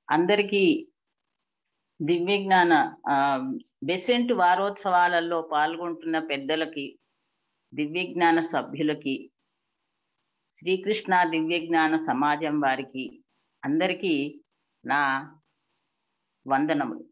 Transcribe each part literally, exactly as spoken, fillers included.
అందరికీ దివ్యజ్ఞాన బెసెంట్ వారోత్సవాలలో పాల్గొంటున్న పెద్దలకి, దివ్యజ్ఞాన సభ్యులకి, శ్రీకృష్ణ దివ్యజ్ఞాన సమాజం వారికి అందరికీ నా వందనములు.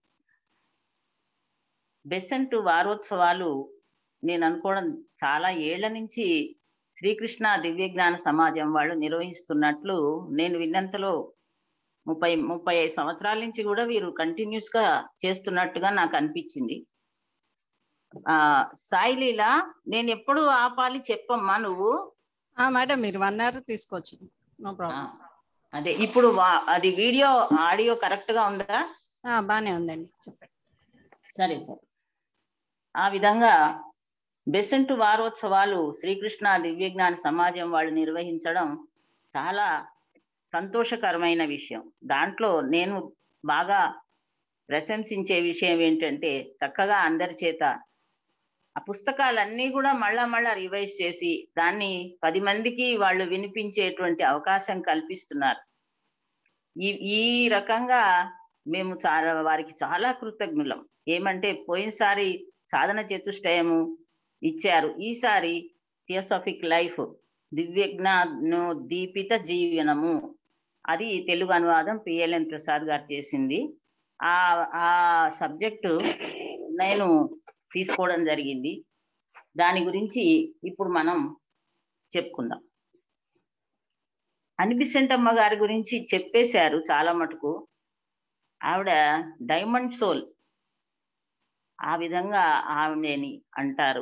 బెసెంట్ వారోత్సవాలు నేను అనుకోవడం చాలా ఏళ్ల నుంచి శ్రీకృష్ణ దివ్యజ్ఞాన సమాజం వాళ్ళు నిర్వహిస్తున్నట్లు నేను విన్నంతలో ముప్పై ముప్పై ఐదు సంవత్సరాల నుంచి కూడా వీరు కంటిన్యూస్ గా చేస్తున్నట్టుగా నాకు అనిపించింది. ఆ సాయిలీల, నేను ఎప్పుడు ఆపాలి చెప్పమ్మా నువ్వు. మేడం మీరు వన్ అవర్ తీసుకోవచ్చు, నో ప్రాబ్లం. అదే ఇప్పుడు అది వీడియో ఆడియో కరెక్ట్ గా ఉందా? బానే ఉందండి, చెప్పండి. సరే సరే. ఆ విధంగా బెసెంట్ వారోత్సవాలు శ్రీకృష్ణ దివ్యజ్ఞాన సమాజం వాళ్ళు నిర్వహించడం చాలా సంతోషకరమైన విషయం. దాంట్లో నేను బాగా ప్రశంసించే విషయం ఏంటంటే, చక్కగా అందరి చేత ఆ పుస్తకాలన్నీ కూడా మళ్ళా మళ్ళా రివైజ్ చేసి దాన్ని పది మందికి వాళ్ళు వినిపించేటువంటి అవకాశం కల్పిస్తున్నారు. ఈ ఈ రకంగా మేము చాలా వారికి చాలా కృతజ్ఞులం. ఏమంటే పోయినసారి సాధన చతుష్టయము ఇచ్చారు, ఈసారి థియోసాఫిక్ లైఫ్ దివ్యజ్ఞానో దీపిత జీవనము, అది తెలుగు అనువాదం పిఎల్ఎన్ ప్రసాద్ గారు చేసింది. ఆ ఆ సబ్జెక్టు నేను తీసుకోవడం జరిగింది. దాని గురించి ఇప్పుడు మనం చెప్పుకుందాం. అనిబిసెంటమ్మ గారి గురించి చెప్పేశారు చాలా మటుకు. ఆవిడ డైమండ్ సోల్, ఆ విధంగా ఆవిడని అంటారు.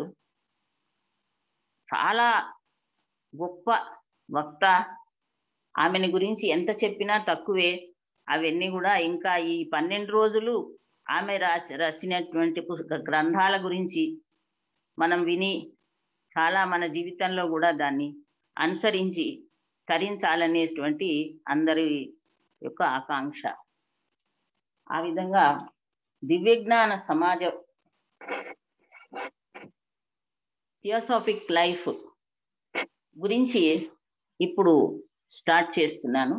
చాలా గొప్ప వక్త. ఆమెని గురించి ఎంత చెప్పినా తక్కువే. అవన్నీ కూడా ఇంకా ఈ పన్నెండు రోజులు ఆమె రాసినటువంటి గ్రంథాల గురించి మనం విని చాలా మన జీవితంలో కూడా దాన్ని అనుసరించి తరించాలనేటువంటి అందరి యొక్క ఆకాంక్ష. ఆ విధంగా దివ్యజ్ఞాన సమాజం థియోసాఫిక్ లైఫ్ గురించి ఇప్పుడు స్టార్ట్ చేస్తున్నాను.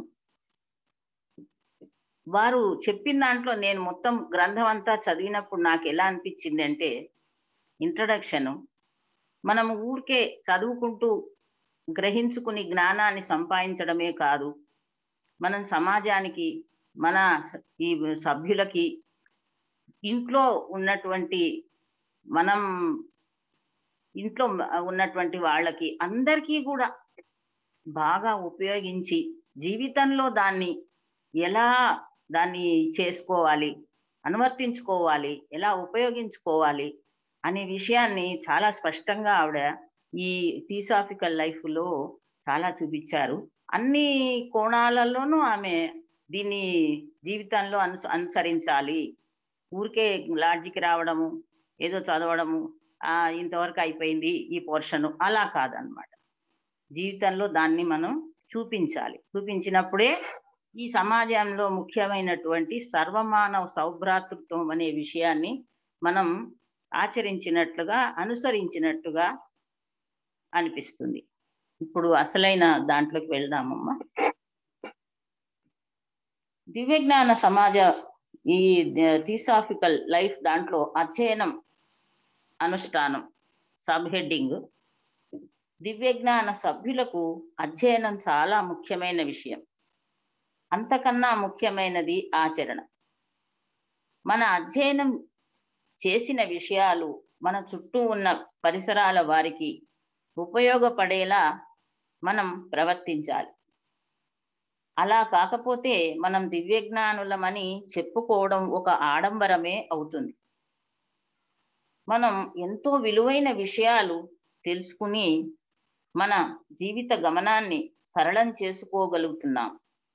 వారు చెప్పిన దాంట్లో నేను మొత్తం గ్రంథం అంతా చదివినప్పుడు నాకు ఎలా అనిపించింది అంటే, ఇంట్రడక్షను మనం ఊరికే చదువుకుంటూ గ్రహించుకుని జ్ఞానాన్ని సంపాదించడమే కాదు, మనం సమాజానికి, మన ఈ సభ్యులకి, ఇంట్లో ఉన్నటువంటి మనం ఇంట్లో ఉన్నటువంటి వాళ్ళకి అందరికీ కూడా బాగా ఉపయోగించి జీవితంలో దాన్ని ఎలా దాన్ని చేసుకోవాలి, అనువర్తించుకోవాలి, ఎలా ఉపయోగించుకోవాలి అనే విషయాన్ని చాలా స్పష్టంగా ఆవిడ ఈ థియోసాఫికల్ లైఫ్లో చాలా చూపించారు. అన్ని కోణాలలోనూ ఆమె దీన్ని జీవితంలో అను అనుసరించాలి. ఊరికే లాడ్జికి రావడము, ఏదో చదవడము, ఆ ఇంతవరకు అయిపోయింది ఈ పోర్షను, అలా కాదనమాట. జీవితంలో దాన్ని మనం చూపించాలి. చూపించినప్పుడే ఈ సమాజంలో ముఖ్యమైనటువంటి సర్వమానవ సౌభ్రాతృత్వం అనే విషయాన్ని మనం ఆచరించినట్లుగా, అనుసరించినట్టుగా అనిపిస్తుంది. ఇప్పుడు అసలైన దాంట్లోకి వెళ్దామమ్మా. దివ్యజ్ఞాన సమాజ ఈ థియోసాఫికల్ లైఫ్ దాంట్లో అధ్యయనం అనుష్ఠానం సబ్ హెడ్డింగ్, దివ్యజ్ఞాన సభ్యులకు అధ్యయనం చాలా ముఖ్యమైన విషయం. అంతకన్నా ముఖ్యమైనది ఆచరణ. మన అధ్యయనం చేసిన విషయాలు మన చుట్టూ ఉన్న పరిసరాల వారికి ఉపయోగపడేలా మనం ప్రవర్తించాలి. అలా కాకపోతే మనం దివ్యజ్ఞానులమని చెప్పుకోవడం ఒక ఆడంబరమే అవుతుంది. మనం ఎంతో విలువైన విషయాలు తెలుసుకుని మన జీవిత గమనాన్ని సరళం చేసుకోగలుగుతున్నాం.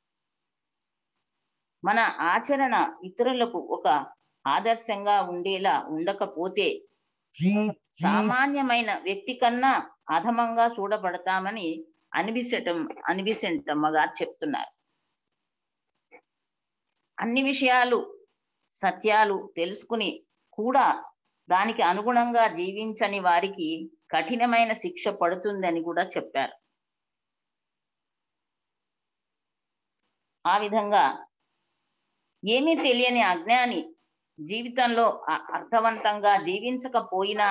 మన ఆచరణ ఇతరులకు ఒక ఆదర్శంగా ఉండేలా ఉండకపోతే సామాన్యమైన వ్యక్తి కన్నా అధమంగా చూడబడతామని అనిబిసెంటం అనిబిసెంటమ్మ గారు చెప్తున్నారు. అన్ని విషయాలు సత్యాలు తెలుసుకుని కూడా దానికి అనుగుణంగా జీవించని వారికి కఠినమైన శిక్ష పడుతుందని కూడా చెప్పారు. ఆ విధంగా ఏమీ తెలియని అజ్ఞాని జీవితంలో అ- అర్థవంతంగా జీవించకపోయినా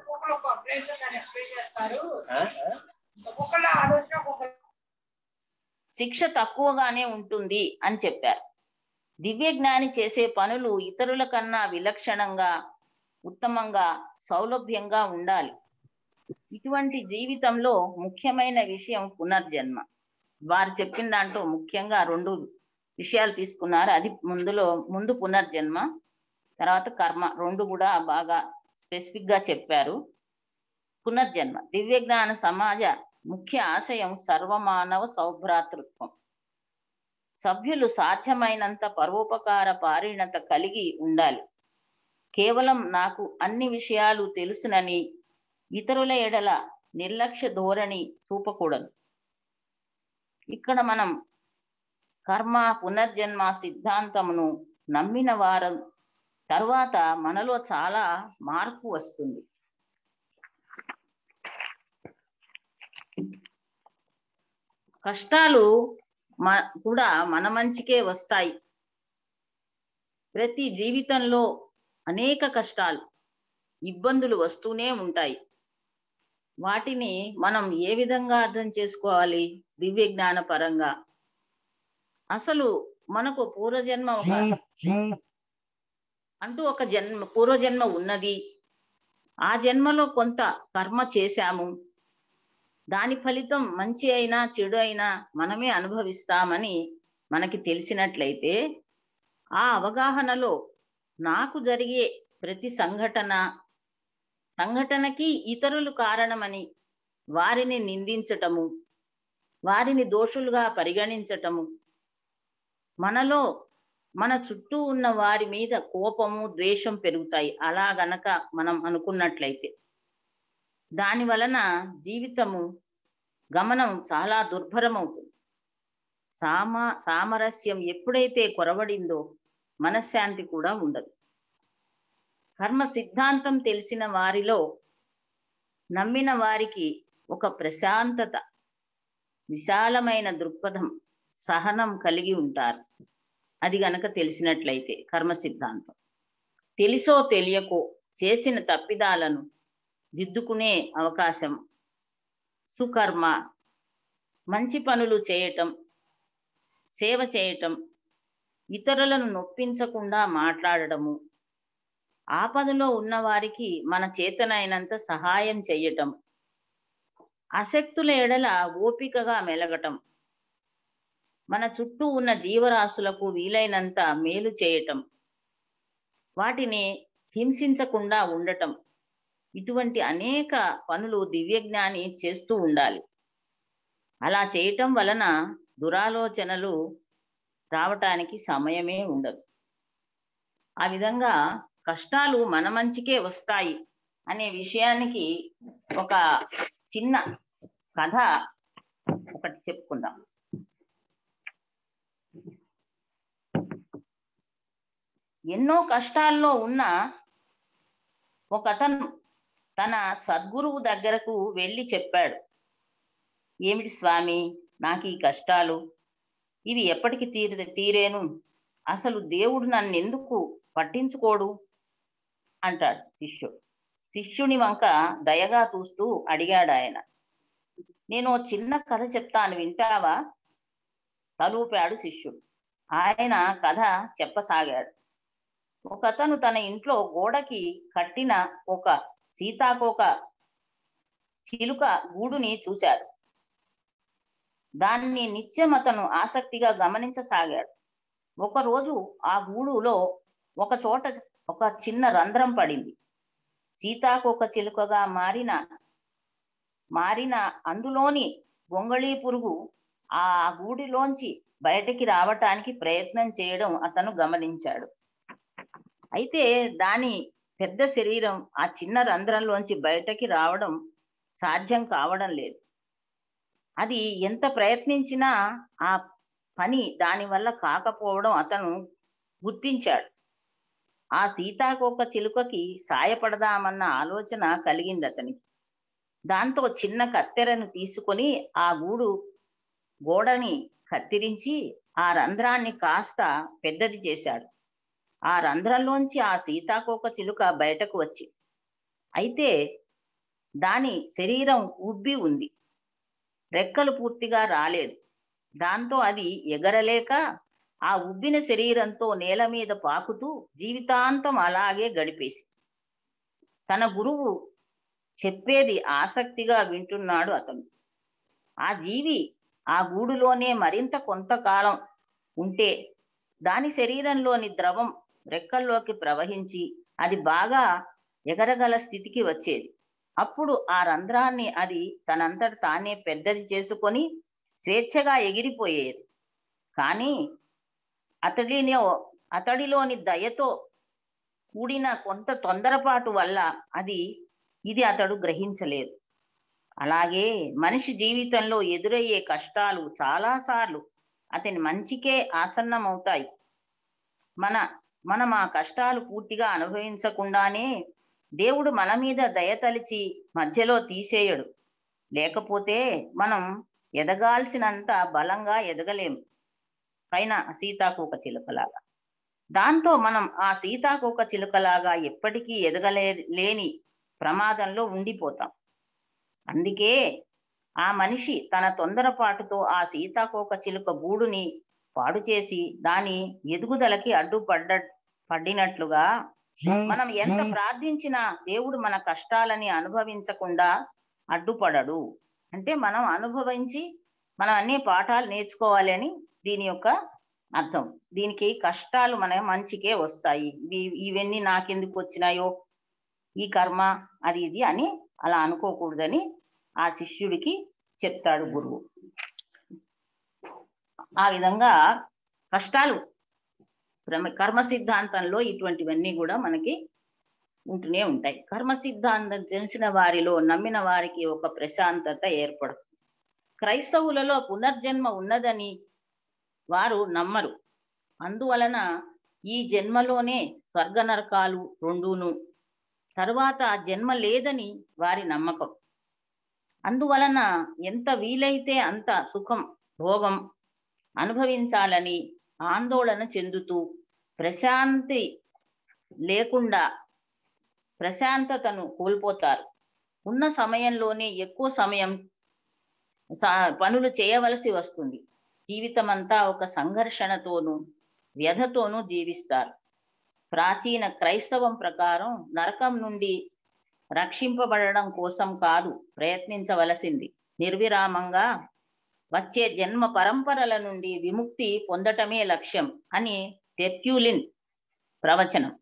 శిక్ష తక్కువగానే ఉంటుంది అని చెప్పారు. దివ్య జ్ఞాని చేసే పనులు ఇతరుల కన్నా విలక్షణంగా, ఉత్తమంగా, సౌలభ్యంగా ఉండాలి. ఇటువంటి జీవితంలో ముఖ్యమైన విషయం పునర్జన్మ. వారు చెప్పిన దాంట్లో ముఖ్యంగా రెండు విషయాలు తీసుకున్నారు. అది ముందులో ముందు పునర్జన్మ, తర్వాత కర్మ, రెండు కూడా బాగా స్పెసిఫిక్ గా చెప్పారు. పునర్జన్మ దివ్య జ్ఞాన సమాజ ముఖ్య ఆశయం సర్వమానవ సౌభ్రాతృత్వం. సభ్యులు సాధ్యమైనంత పరోపకార పారిణత కలిగి ఉండాలి. కేవలం నాకు అన్ని విషయాలు తెలుసునని ఇతరుల ఎడల నిర్లక్ష్య ధోరణి చూపకూడదు. ఇక్కడ మనం కర్మ పునర్జన్మ సిద్ధాంతమును నమ్మిన వారు తర్వాత మనలో చాలా మార్పు వస్తుంది. కష్టాలు మ కూడా మన మంచికే వస్తాయి. ప్రతి జీవితంలో అనేక కష్టాలు, ఇబ్బందులు వస్తూనే ఉంటాయి. వాటిని మనం ఏ విధంగా అర్థం చేసుకోవాలి? దివ్య జ్ఞాన పరంగా అసలు మనకు పూర్వజన్మ ఒక అంటూ ఒక జన్మ పూర్వజన్మ ఉన్నది. ఆ జన్మలో కొంత కర్మ చేశాము. దాని ఫలితం మంచి అయినా చెడు అయినా మనమే అనుభవిస్తామని మనకి తెలిసినట్లయితే, ఆ అవగాహనలో నాకు జరిగే ప్రతి సంఘటన సంఘటనకి ఇతరులు కారణమని వారిని నిందించటము, వారిని దోషులుగా పరిగణించటము, మనలో మన చుట్టూ ఉన్న వారి మీద కోపము ద్వేషం పెరుగుతాయి. అలా గనక మనం అనుకున్నట్లయితే దాని వలన జీవితము గమనం చాలా దుర్భరమవుతుంది. సామ సామరస్యం ఎప్పుడైతే కొరవడిందో మనశ్శాంతి కూడా ఉండదు. కర్మ సిద్ధాంతం తెలిసిన వారిలో నమ్మిన వారికి ఒక ప్రశాంతత, విశాలమైన దృక్పథం, సహనం కలిగి ఉంటారు. అది గనక తెలిసినట్లయితే కర్మ సిద్ధాంతం తెలిసో తెలియకో చేసిన తప్పిదాలను దిద్దుకునే అవకాశం, సుకర్మ, మంచి పనులు చేయటం, సేవ చేయటం, ఇతరులను నొప్పించకుండా మాట్లాడటము, ఆపదలో ఉన్న వారికి మన చేతనైనంత సహాయం చేయటం, అశక్తుల ఎడల ఓపికగా మెలగటం, మన చుట్టూ ఉన్న జీవరాశులకు వీలైనంత మేలు చేయటం, వాటిని హింసించకుండా ఉండటం, ఇటువంటి అనేక పనులు దివ్యజ్ఞాని చేస్తూ ఉండాలి. అలా చేయటం వలన దురాలోచనలు రావటానికి సమయమే ఉండదు. ఆ విధంగా కష్టాలు మన మంచికే వస్తాయి అనే విషయానికి ఒక చిన్న కథ ఒకటి చెప్పుకుందాం. ఎన్నో కష్టాల్లో ఉన్న ఒక అతను తన సద్గురువు దగ్గరకు వెళ్ళి చెప్పాడు, ఏమిటి స్వామి, నాకు ఈ కష్టాలు, ఇవి ఎప్పటికి తీరే తీరేను అసలు దేవుడు నన్ను ఎందుకు పట్టించుకోడు అంటాడు శిష్యుడు. శిష్యుని వంక దయగా చూస్తూ అడిగాడు ఆయన, నేను చిన్న కథ చెప్తాను, వింటావా? తలూపాడు శిష్యుడు. ఆయన కథ చెప్పసాగాడు. ఒకతను తన ఇంట్లో గోడకి కట్టిన ఒక సీతాకోక చిలుక గూడుని చూశాడు. దాన్ని నిత్యం అతను ఆసక్తిగా గమనించసాగాడు. ఒకరోజు ఆ గూడులో ఒక చోట ఒక చిన్న రంధ్రం పడింది. సీతాకోక చిలుకగా మారిన మారిన అందులోని గొంగళీ పురుగు ఆ గూడిలోంచి బయటికి రావటానికి ప్రయత్నం చేయడం అతను గమనించాడు. అయితే దాని పెద్ద శరీరం ఆ చిన్న రంధ్రంలోంచి బయటకి రావడం సాధ్యం కావడం లేదు. అది ఎంత ప్రయత్నించినా ఆ పని దాని వల్ల కాకపోవడం అతను గుర్తించాడు. ఆ సీతాకోక చిలుకకి సాయపడదామన్న ఆలోచన కలిగింది అతనికి. దాంతో చిన్న కత్తెరను తీసుకొని ఆ గూడు గోడని కత్తిరించి ఆ రంధ్రాన్ని కాస్త పెద్దది చేశాడు. ఆ రంధ్రంలోంచి ఆ సీతాకోక చిలుక బయటకు వచ్చి, అయితే దాని శరీరం ఉబ్బి ఉంది, రెక్కలు పూర్తిగా రాలేదు. దాంతో అది ఎగరలేక ఆ ఉబ్బిన శరీరంతో నేల మీద పాకుతూ జీవితాంతం అలాగే గడిపేసి, తన గురువు చెప్పేది ఆసక్తిగా వింటున్నాడు అతను. ఆ జీవి ఆ గూడులోనే మరింత కొంతకాలం ఉంటే దాని శరీరంలోని ద్రవం రెక్కల్లోకి ప్రవహించి అది బాగా ఎగరగల స్థితికి వచ్చేది. అప్పుడు ఆ రంధ్రాన్ని అది తనంతట తానే పెద్దది చేసుకొని స్వేచ్ఛగా ఎగిరిపోయేది. కానీ అతడిని అతడిలోని దయతో కూడిన కొంత తొందరపాటు వల్ల అది ఇది అతడు గ్రహించలేదు. అలాగే మనిషి జీవితంలో ఎదురయ్యే కష్టాలు చాలాసార్లు అతని మంచికే ఆసన్నమవుతాయి. మన మనం ఆ కష్టాలు పూర్తిగా అనుభవించకుండానే దేవుడు మన మీద దయతలిచి మధ్యలో తీసేయడు. లేకపోతే మనం ఎదగాల్సినంత బలంగా ఎదగలేము. పైన సీతాకోక చిలుకలాగా. దాంతో మనం ఆ సీతాకోక చిలుకలాగా ఎప్పటికీ ఎదగలే లేని ప్రమాదంలో ఉండిపోతాం. అందుకే ఆ మనిషి తన తొందరపాటుతో ఆ సీతాకోక చిలుక గూడుని పాడు చేసి దాని ఎదుగుదలకి అడ్డుపడ్డ పడినట్లుగా మనం ఎంత ప్రార్థించినా దేవుడు మన కష్టాలని అనుభవించకుండా అడ్డుపడడు. అంటే మనం అనుభవించి మనం అన్ని పాఠాలు నేర్చుకోవాలి అని దీని యొక్క అర్థం. దీనికి కష్టాలు మన మంచికే వస్తాయి, ఇవన్నీ నాకెందుకు వచ్చినాయో ఈ కర్మ అది ఇది అని అలా అనుకోకూడదని ఆ శిష్యుడికి చెప్తాడు గురువు. ఆ విధంగా కష్టాలు కర్మ సిద్ధాంతంలో ఇటువంటివన్నీ కూడా మనకి ఉంటూనే ఉంటాయి. కర్మ సిద్ధాంతం తెలిసిన వారిలో నమ్మిన వారికి ఒక ప్రశాంతత ఏర్పడుతుంది. క్రైస్తవులలో పునర్జన్మ ఉన్నదని వారు నమ్మరు. అందువలన ఈ జన్మలోనే స్వర్గ నరకాలు రెండును, తరువాత జన్మ లేదని వారి నమ్మకం. అందువలన ఎంత వీలైతే అంత సుఖం భోగం అనుభవించాలని ఆందోళన చెందుతూ ప్రశాంతి లేకుండా ప్రశాంతతను కోల్పోతారు. ఉన్న సమయంలోనే ఎక్కువ సమయం పనులు చేయవలసి వస్తుంది. జీవితం అంతా ఒక సంఘర్షణతోనూ వ్యధతోనూ జీవిస్తారు. ప్రాచీన క్రైస్తవం ప్రకారం నరకం నుండి రక్షింపబడడం కోసం కాదు ప్రయత్నించవలసింది, నిర్విరామంగా వచ్చే జన్మ పరంపరల నుండి విముక్తి పొందటమే లక్ష్యం అని టెర్ట్యులిన్ ప్రవచనం.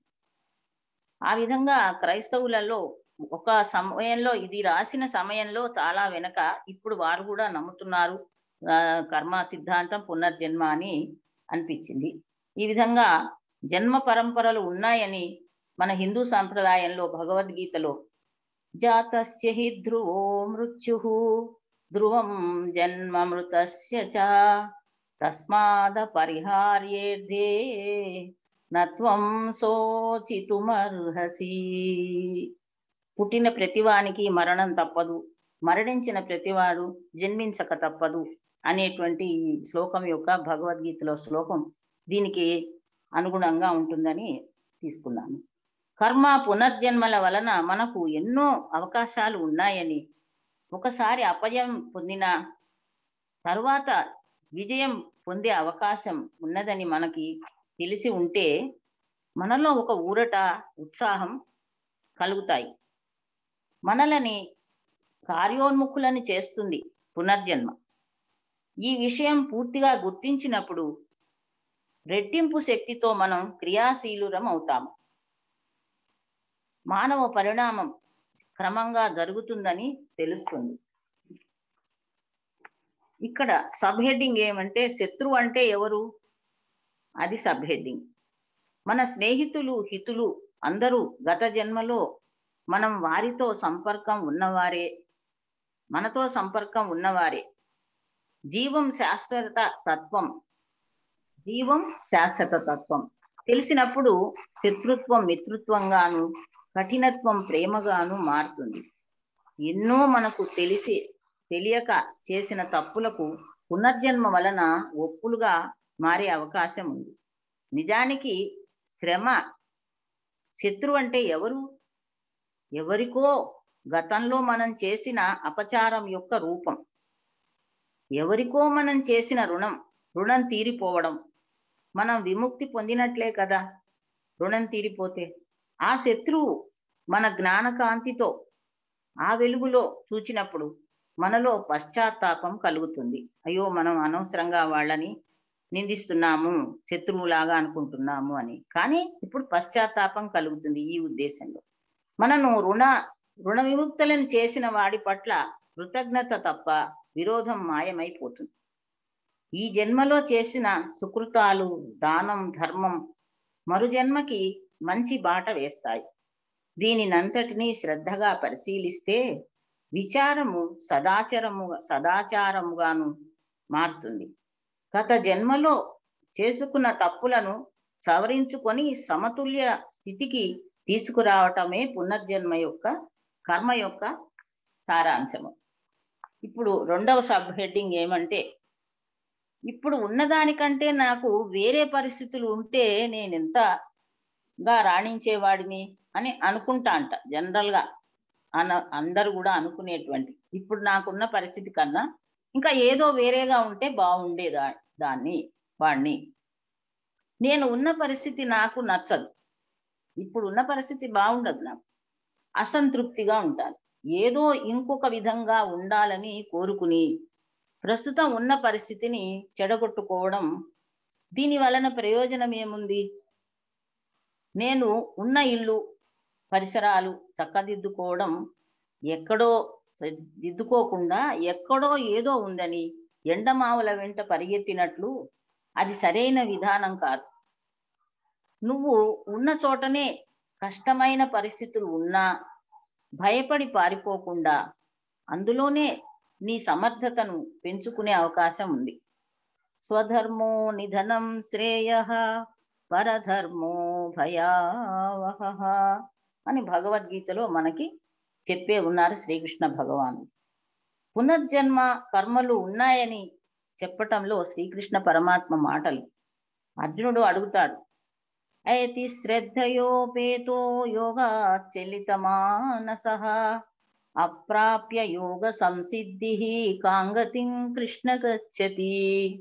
ఆ విధంగా క్రైస్తవులలో ఒక సమయంలో ఇది రాసిన సమయంలో చాలా వెనక ఇప్పుడు వారు కూడా నమ్ముతున్నారు కర్మ సిద్ధాంతం పునర్జన్మ అని అనిపించింది. ఈ విధంగా జన్మ పరంపరలు ఉన్నాయని మన హిందూ సాంప్రదాయంలో భగవద్గీతలో జాతస్య హి ధ్రువో మృత్యుః ధ్రువం జన్మ మృతస్య చ తస్మాద పరిహార్యేర్థే నత్వం శోచితుమర్హసి. పుట్టిన ప్రతివానికి మరణం తప్పదు, మరణించిన ప్రతివాడు జన్మించక తప్పదు అనేటువంటి శ్లోకం యొక్క భగవద్గీతలో శ్లోకం దీనికి అనుగుణంగా ఉంటుందని తీసుకున్నాను. కర్మ పునర్జన్మల వలన మనకు ఎన్నో అవకాశాలు ఉన్నాయని, ఒకసారి అపజయం పొందిన తరువాత విజయం పొందే అవకాశం ఉన్నదని మనకి తెలిసి ఉంటే మనలో ఒక ఊరట ఉత్సాహం కలుగుతాయి. మనలని కార్యోన్ముఖులని చేస్తుంది పునర్జన్మ. ఈ విషయం పూర్తిగా గుర్తించినప్పుడు రెట్టింపు శక్తితో మనం క్రియాశీలురం అవుతాము. మానవ పరిణామం క్రమంగా జరుగుతుందని తెలుస్తుంది. ఇక్కడ సబ్ హెడ్డింగ్ ఏమంటే శత్రువు అంటే ఎవరు, అది సబ్ హెడ్డింగ్. మన స్నేహితులు హితులు అందరూ గత జన్మలో మనం వారితో సంపర్కం ఉన్నవారే, మనతో సంపర్కం ఉన్నవారే. జీవం శాశ్వత తత్వం జీవం శాశ్వత తత్వం తెలిసినప్పుడు శత్రుత్వం మిత్రుత్వంగాను, కఠినత్వం ప్రేమగాను మారుతుంది. ఎన్నో మనకు తెలిసి తెలియక చేసిన తప్పులకు పునర్జన్మ వలన ఒప్పులుగా మారే అవకాశం ఉంది. నిజానికి శ్రమ, శత్రువు అంటే ఎవరు? ఎవరికో గతంలో మనం చేసిన అపచారం యొక్క రూపం, ఎవరికో మనం చేసిన రుణం, రుణం తీరిపోవడం, మనం విముక్తి పొందినట్లే కదా. రుణం తీరిపోతే ఆ శత్రువు మన జ్ఞానకాంతితో ఆ వెలుగులో చూచినప్పుడు మనలో పశ్చాత్తాపం కలుగుతుంది. అయ్యో, మనం అనవసరంగా వాళ్ళని నిందిస్తున్నాము, శత్రువులాగా అనుకుంటున్నాము అని. కానీ ఇప్పుడు పశ్చాత్తాపం కలుగుతుంది ఈ ఉద్దేశంలో. మనను రుణ రుణ విముక్తులను చేసిన వాడి పట్ల కృతజ్ఞత తప్ప విరోధం మాయమైపోతుంది. ఈ జన్మలో చేసిన సుకృతాలు, దానం, ధర్మం మరు జన్మకి మంచి బాట వేస్తాయి. దీనినంతటినీ శ్రద్ధగా పరిశీలిస్తే విచారము సదాచారము సదాచారముగాను మారుతుంది. గత జన్మలో చేసుకున్న తప్పులను సవరించుకొని సమతుల్య స్థితికి తీసుకురావటమే పునర్జన్మ యొక్క కర్మ యొక్క సారాంశము. ఇప్పుడు రెండవ సబ్ హెడ్డింగ్ ఏమంటే, ఇప్పుడు ఉన్నదానికంటే నాకు వేరే పరిస్థితులు ఉంటే నేను ఎంతగా రాణించేవాడిని అని అనుకుంటా అంట. జనరల్ గా అన అందరూ కూడా అనుకునేటువంటి, ఇప్పుడు నాకున్న పరిస్థితి కన్నా ఇంకా ఏదో వేరేగా ఉంటే బాగుండేదా దాన్ని వాడిని. నేను ఉన్న పరిస్థితి నాకు నచ్చదు, ఇప్పుడు ఉన్న పరిస్థితి బాగుండదు, నాకు అసంతృప్తిగా ఉంటాను, ఏదో ఇంకొక విధంగా ఉండాలని కోరుకుని ప్రస్తుతం ఉన్న పరిస్థితిని చెడగొట్టుకోవడం, దీని వలన ప్రయోజనం ఏముంది? నేను ఉన్న ఇల్లు పరిసరాలు చక్కదిద్దుకోవడం, ఎక్కడో దిద్దుకోకుండా ఎక్కడో ఏదో ఉందని ఎండమావుల వెంట పరిగెత్తినట్లు అది సరైన విధానం కాదు. నువ్వు ఉన్న చోటనే కష్టమైన పరిస్థితులు ఉన్నా భయపడి పారిపోకుండా అందులోనే నీ సమర్థతను పెంచుకునే అవకాశం ఉంది. స్వధర్మో నిధనం శ్రేయః పరధర్మో భయావహః అని భగవద్గీతలో మనకి చెప్పే ఉన్నారు శ్రీకృష్ణ భగవాను. పునర్జన్మ కర్మలు ఉన్నాయని చెప్పటంలో శ్రీకృష్ణ పరమాత్మ మాటలు. అర్జునుడు అడుగుతాడు, ఐతి శ్రద్ధయోపేతో యోగా చలిత మానసః అప్రాప్య యోగ సంసిద్ధి కాంగతిం కృష్ణ గచ్చతి.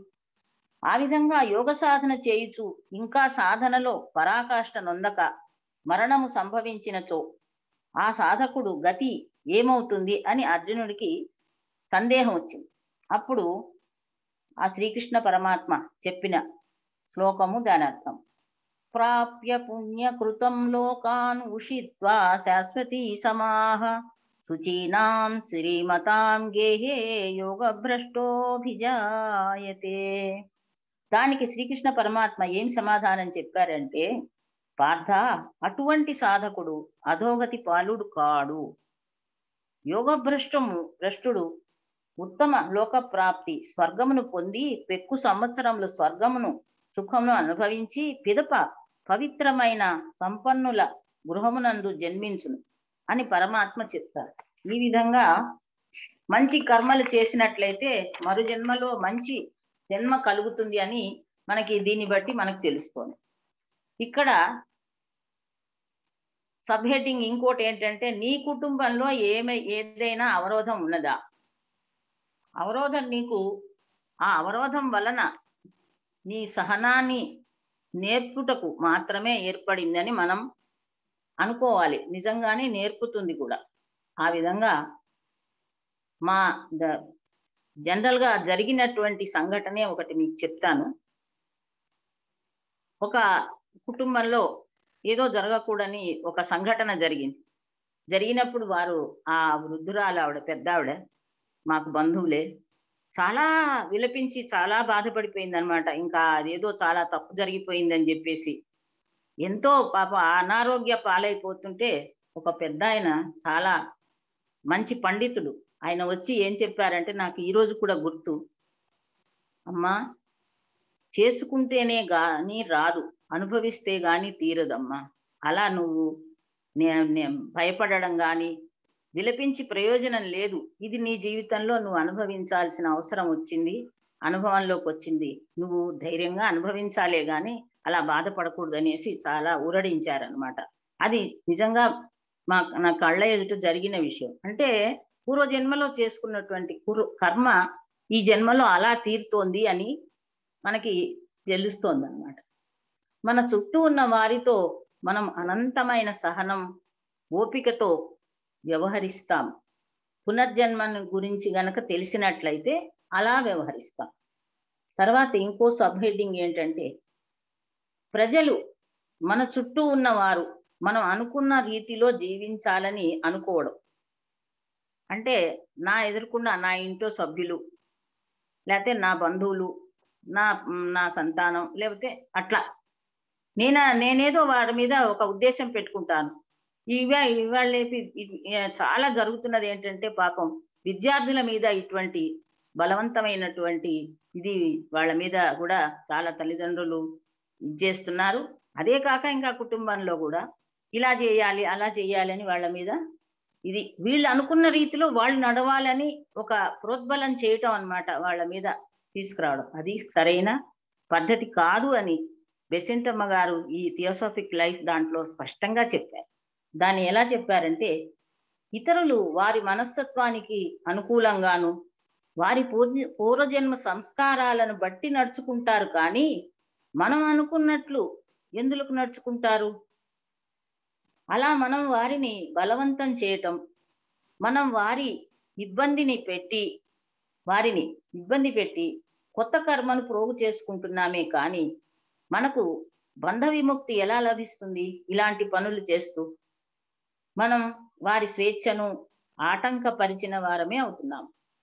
ఆ విధంగా యోగ సాధన చేయుచు ఇంకా సాధనలో పరాకాష్ఠ నొందక మరణము సంభవించినచో ఆ సాధకుడు గతి ఏమవుతుంది అని అర్జునుడికి సందేహం వచ్చింది. అప్పుడు ఆ శ్రీకృష్ణ పరమాత్మ చెప్పిన శ్లోకము దాని అర్థం, ప్రాప్య పుణ్యకృతం లోకాన్ ఉషిత్వా శాశ్వతీ సమాహ శుచీనాం శ్రీమతాం గేహే యోగ భ్రష్టోభిజాయతే. దానికి శ్రీకృష్ణ పరమాత్మ ఏం సమాధానం చెప్పారంటే, పార్థ, అటువంటి సాధకుడు అధోగతి పాలుడు కాడు. యోగ భ్రష్టము భ్రష్టుడు ఉత్తమ లోక ప్రాప్తి స్వర్గమును పొంది పెక్కు సంవత్సరములు స్వర్గమును సుఖమును అనుభవించి పిదప పవిత్రమైన సంపన్నుల గృహమునందు జన్మించును అని పరమాత్మ చెప్తారు. ఈ విధంగా మంచి కర్మలు చేసినట్లయితే మరు జన్మలో మంచి జన్మ కలుగుతుంది అని మనకి దీన్ని బట్టి మనకు తెలుసుకోండి. ఇక్కడ సబ్ హెడ్డింగ్ ఇంకోటి ఏంటంటే, నీ కుటుంబంలో ఏమై ఏదైనా అవరోధం ఉన్నదా? అవరోధం నీకు ఆ అవరోధం వలన నీ సహనాన్ని నేర్పుటకు మాత్రమే ఏర్పడిందని మనం అనుకోవాలి. నిజంగానే నేర్పుతుంది కూడా. ఆ విధంగా మా ద జనరల్ గా జరిగినటువంటి సంఘటనే ఒకటి మీకు చెప్తాను. ఒక కుటుంబంలో ఏదో జరగకూడని ఒక సంఘటన జరిగింది. జరిగినప్పుడు వారు ఆ వృద్ధురాలు ఆవిడ, పెద్ద ఆవిడ, మాకు బంధువులే, చాలా విలపించి చాలా బాధపడిపోయింది అనమాట. ఇంకా అదేదో చాలా తప్పు జరిగిపోయిందని చెప్పేసి ఎంతో పాప అనారోగ్య పాలైపోతుంటే ఒక పెద్ద ఆయన, చాలా మంచి పండితుడు, ఆయన వచ్చి ఏం చెప్పారంటే, నాకు ఈ రోజు కూడా గుర్తు, అమ్మా, చేసుకుంటేనే గాని రాదు, అనుభవిస్తే గాని తీరదమ్మా. అలా నువ్వు భయపడడం గాని విలపించి ప్రయోజనం లేదు. ఇది నీ జీవితంలో నువ్వు అనుభవించాల్సిన అవసరం వచ్చింది. అనుభవంలోకి వచ్చింది. నువ్వు ధైర్యంగా అనుభవించాలే గాని అలా బాధపడకూడదు అనేసి చాలా ఊరడించారనమాట. అది నిజంగా మా నా కళ్ళ ఎదుట జరిగిన విషయం. అంటే పూర్వ జన్మలో చేసుకున్నటువంటి కురు కర్మ ఈ జన్మలో అలా తీరుతోంది అని మనకి తెలుస్తోందన్నమాట. మన చుట్టూ ఉన్న వారితో మనం అనంతమైన సహనం, ఓపికతో వ్యవహరిస్తాం. పునర్జన్మను గురించి గనక తెలిసినట్లయితే అలా వ్యవహరిస్తాం. తర్వాత ఇంకో సబ్ హెడ్డింగ్ ఏంటంటే, ప్రజలు మన చుట్టూ ఉన్నవారు మనం అనుకున్న రీతిలో జీవించాలని అనుకోవడం. అంటే నా ఎదుర్కొన్న నా ఇంట్లో సభ్యులు, లేకపోతే నా బంధువులు, నా నా సంతానం, లేకపోతే అట్లా నేను నేనేదో వారి మీద ఒక ఉద్దేశం పెట్టుకుంటాను. ఇవా ఇవాళ చాలా జరుగుతున్నది ఏంటంటే పాపం విద్యార్థుల మీద ఇటువంటి బలవంతమైనటువంటి ఇది వాళ్ళ మీద కూడా చాలా తల్లిదండ్రులు ఇచ్చేస్తున్నారు. అదే కాక ఇంకా కుటుంబంలో కూడా ఇలా చేయాలి అలా చేయాలి అని వాళ్ళ మీద ఇది వీళ్ళు అనుకున్న రీతిలో వాళ్ళు నడవాలని ఒక ప్రోద్బలం చేయటం అన్నమాట, వాళ్ళ మీద తీసుకురావడం. అది సరైన పద్ధతి కాదు అని బెసెంటమ్మ గారు ఈ థియోసాఫిక్ లైఫ్ దాంట్లో స్పష్టంగా చెప్పారు. దాన్ని ఎలా చెప్పారంటే, ఇతరులు వారి మనస్తత్వానికి అనుకూలంగాను వారి పూర్వజన్మ సంస్కారాలను బట్టి నడుచుకుంటారు, కానీ మనం అనుకున్నట్లు ఎందుకు నడుచుకుంటారు? అలా మనం వారిని బలవంతం చేయటం, మనం వారి ఇబ్బందిని పెట్టి వారిని ఇబ్బంది పెట్టి కొత్త కర్మను ప్రోగు చేసుకుంటున్నామే కానీ మనకు బంధ విముక్తి ఎలా లభిస్తుంది? ఇలాంటి పనులు చేస్తూ మనం వారి స్వేచ్ఛను ఆటంకపరిచిన వారమే అవుతున్నాం.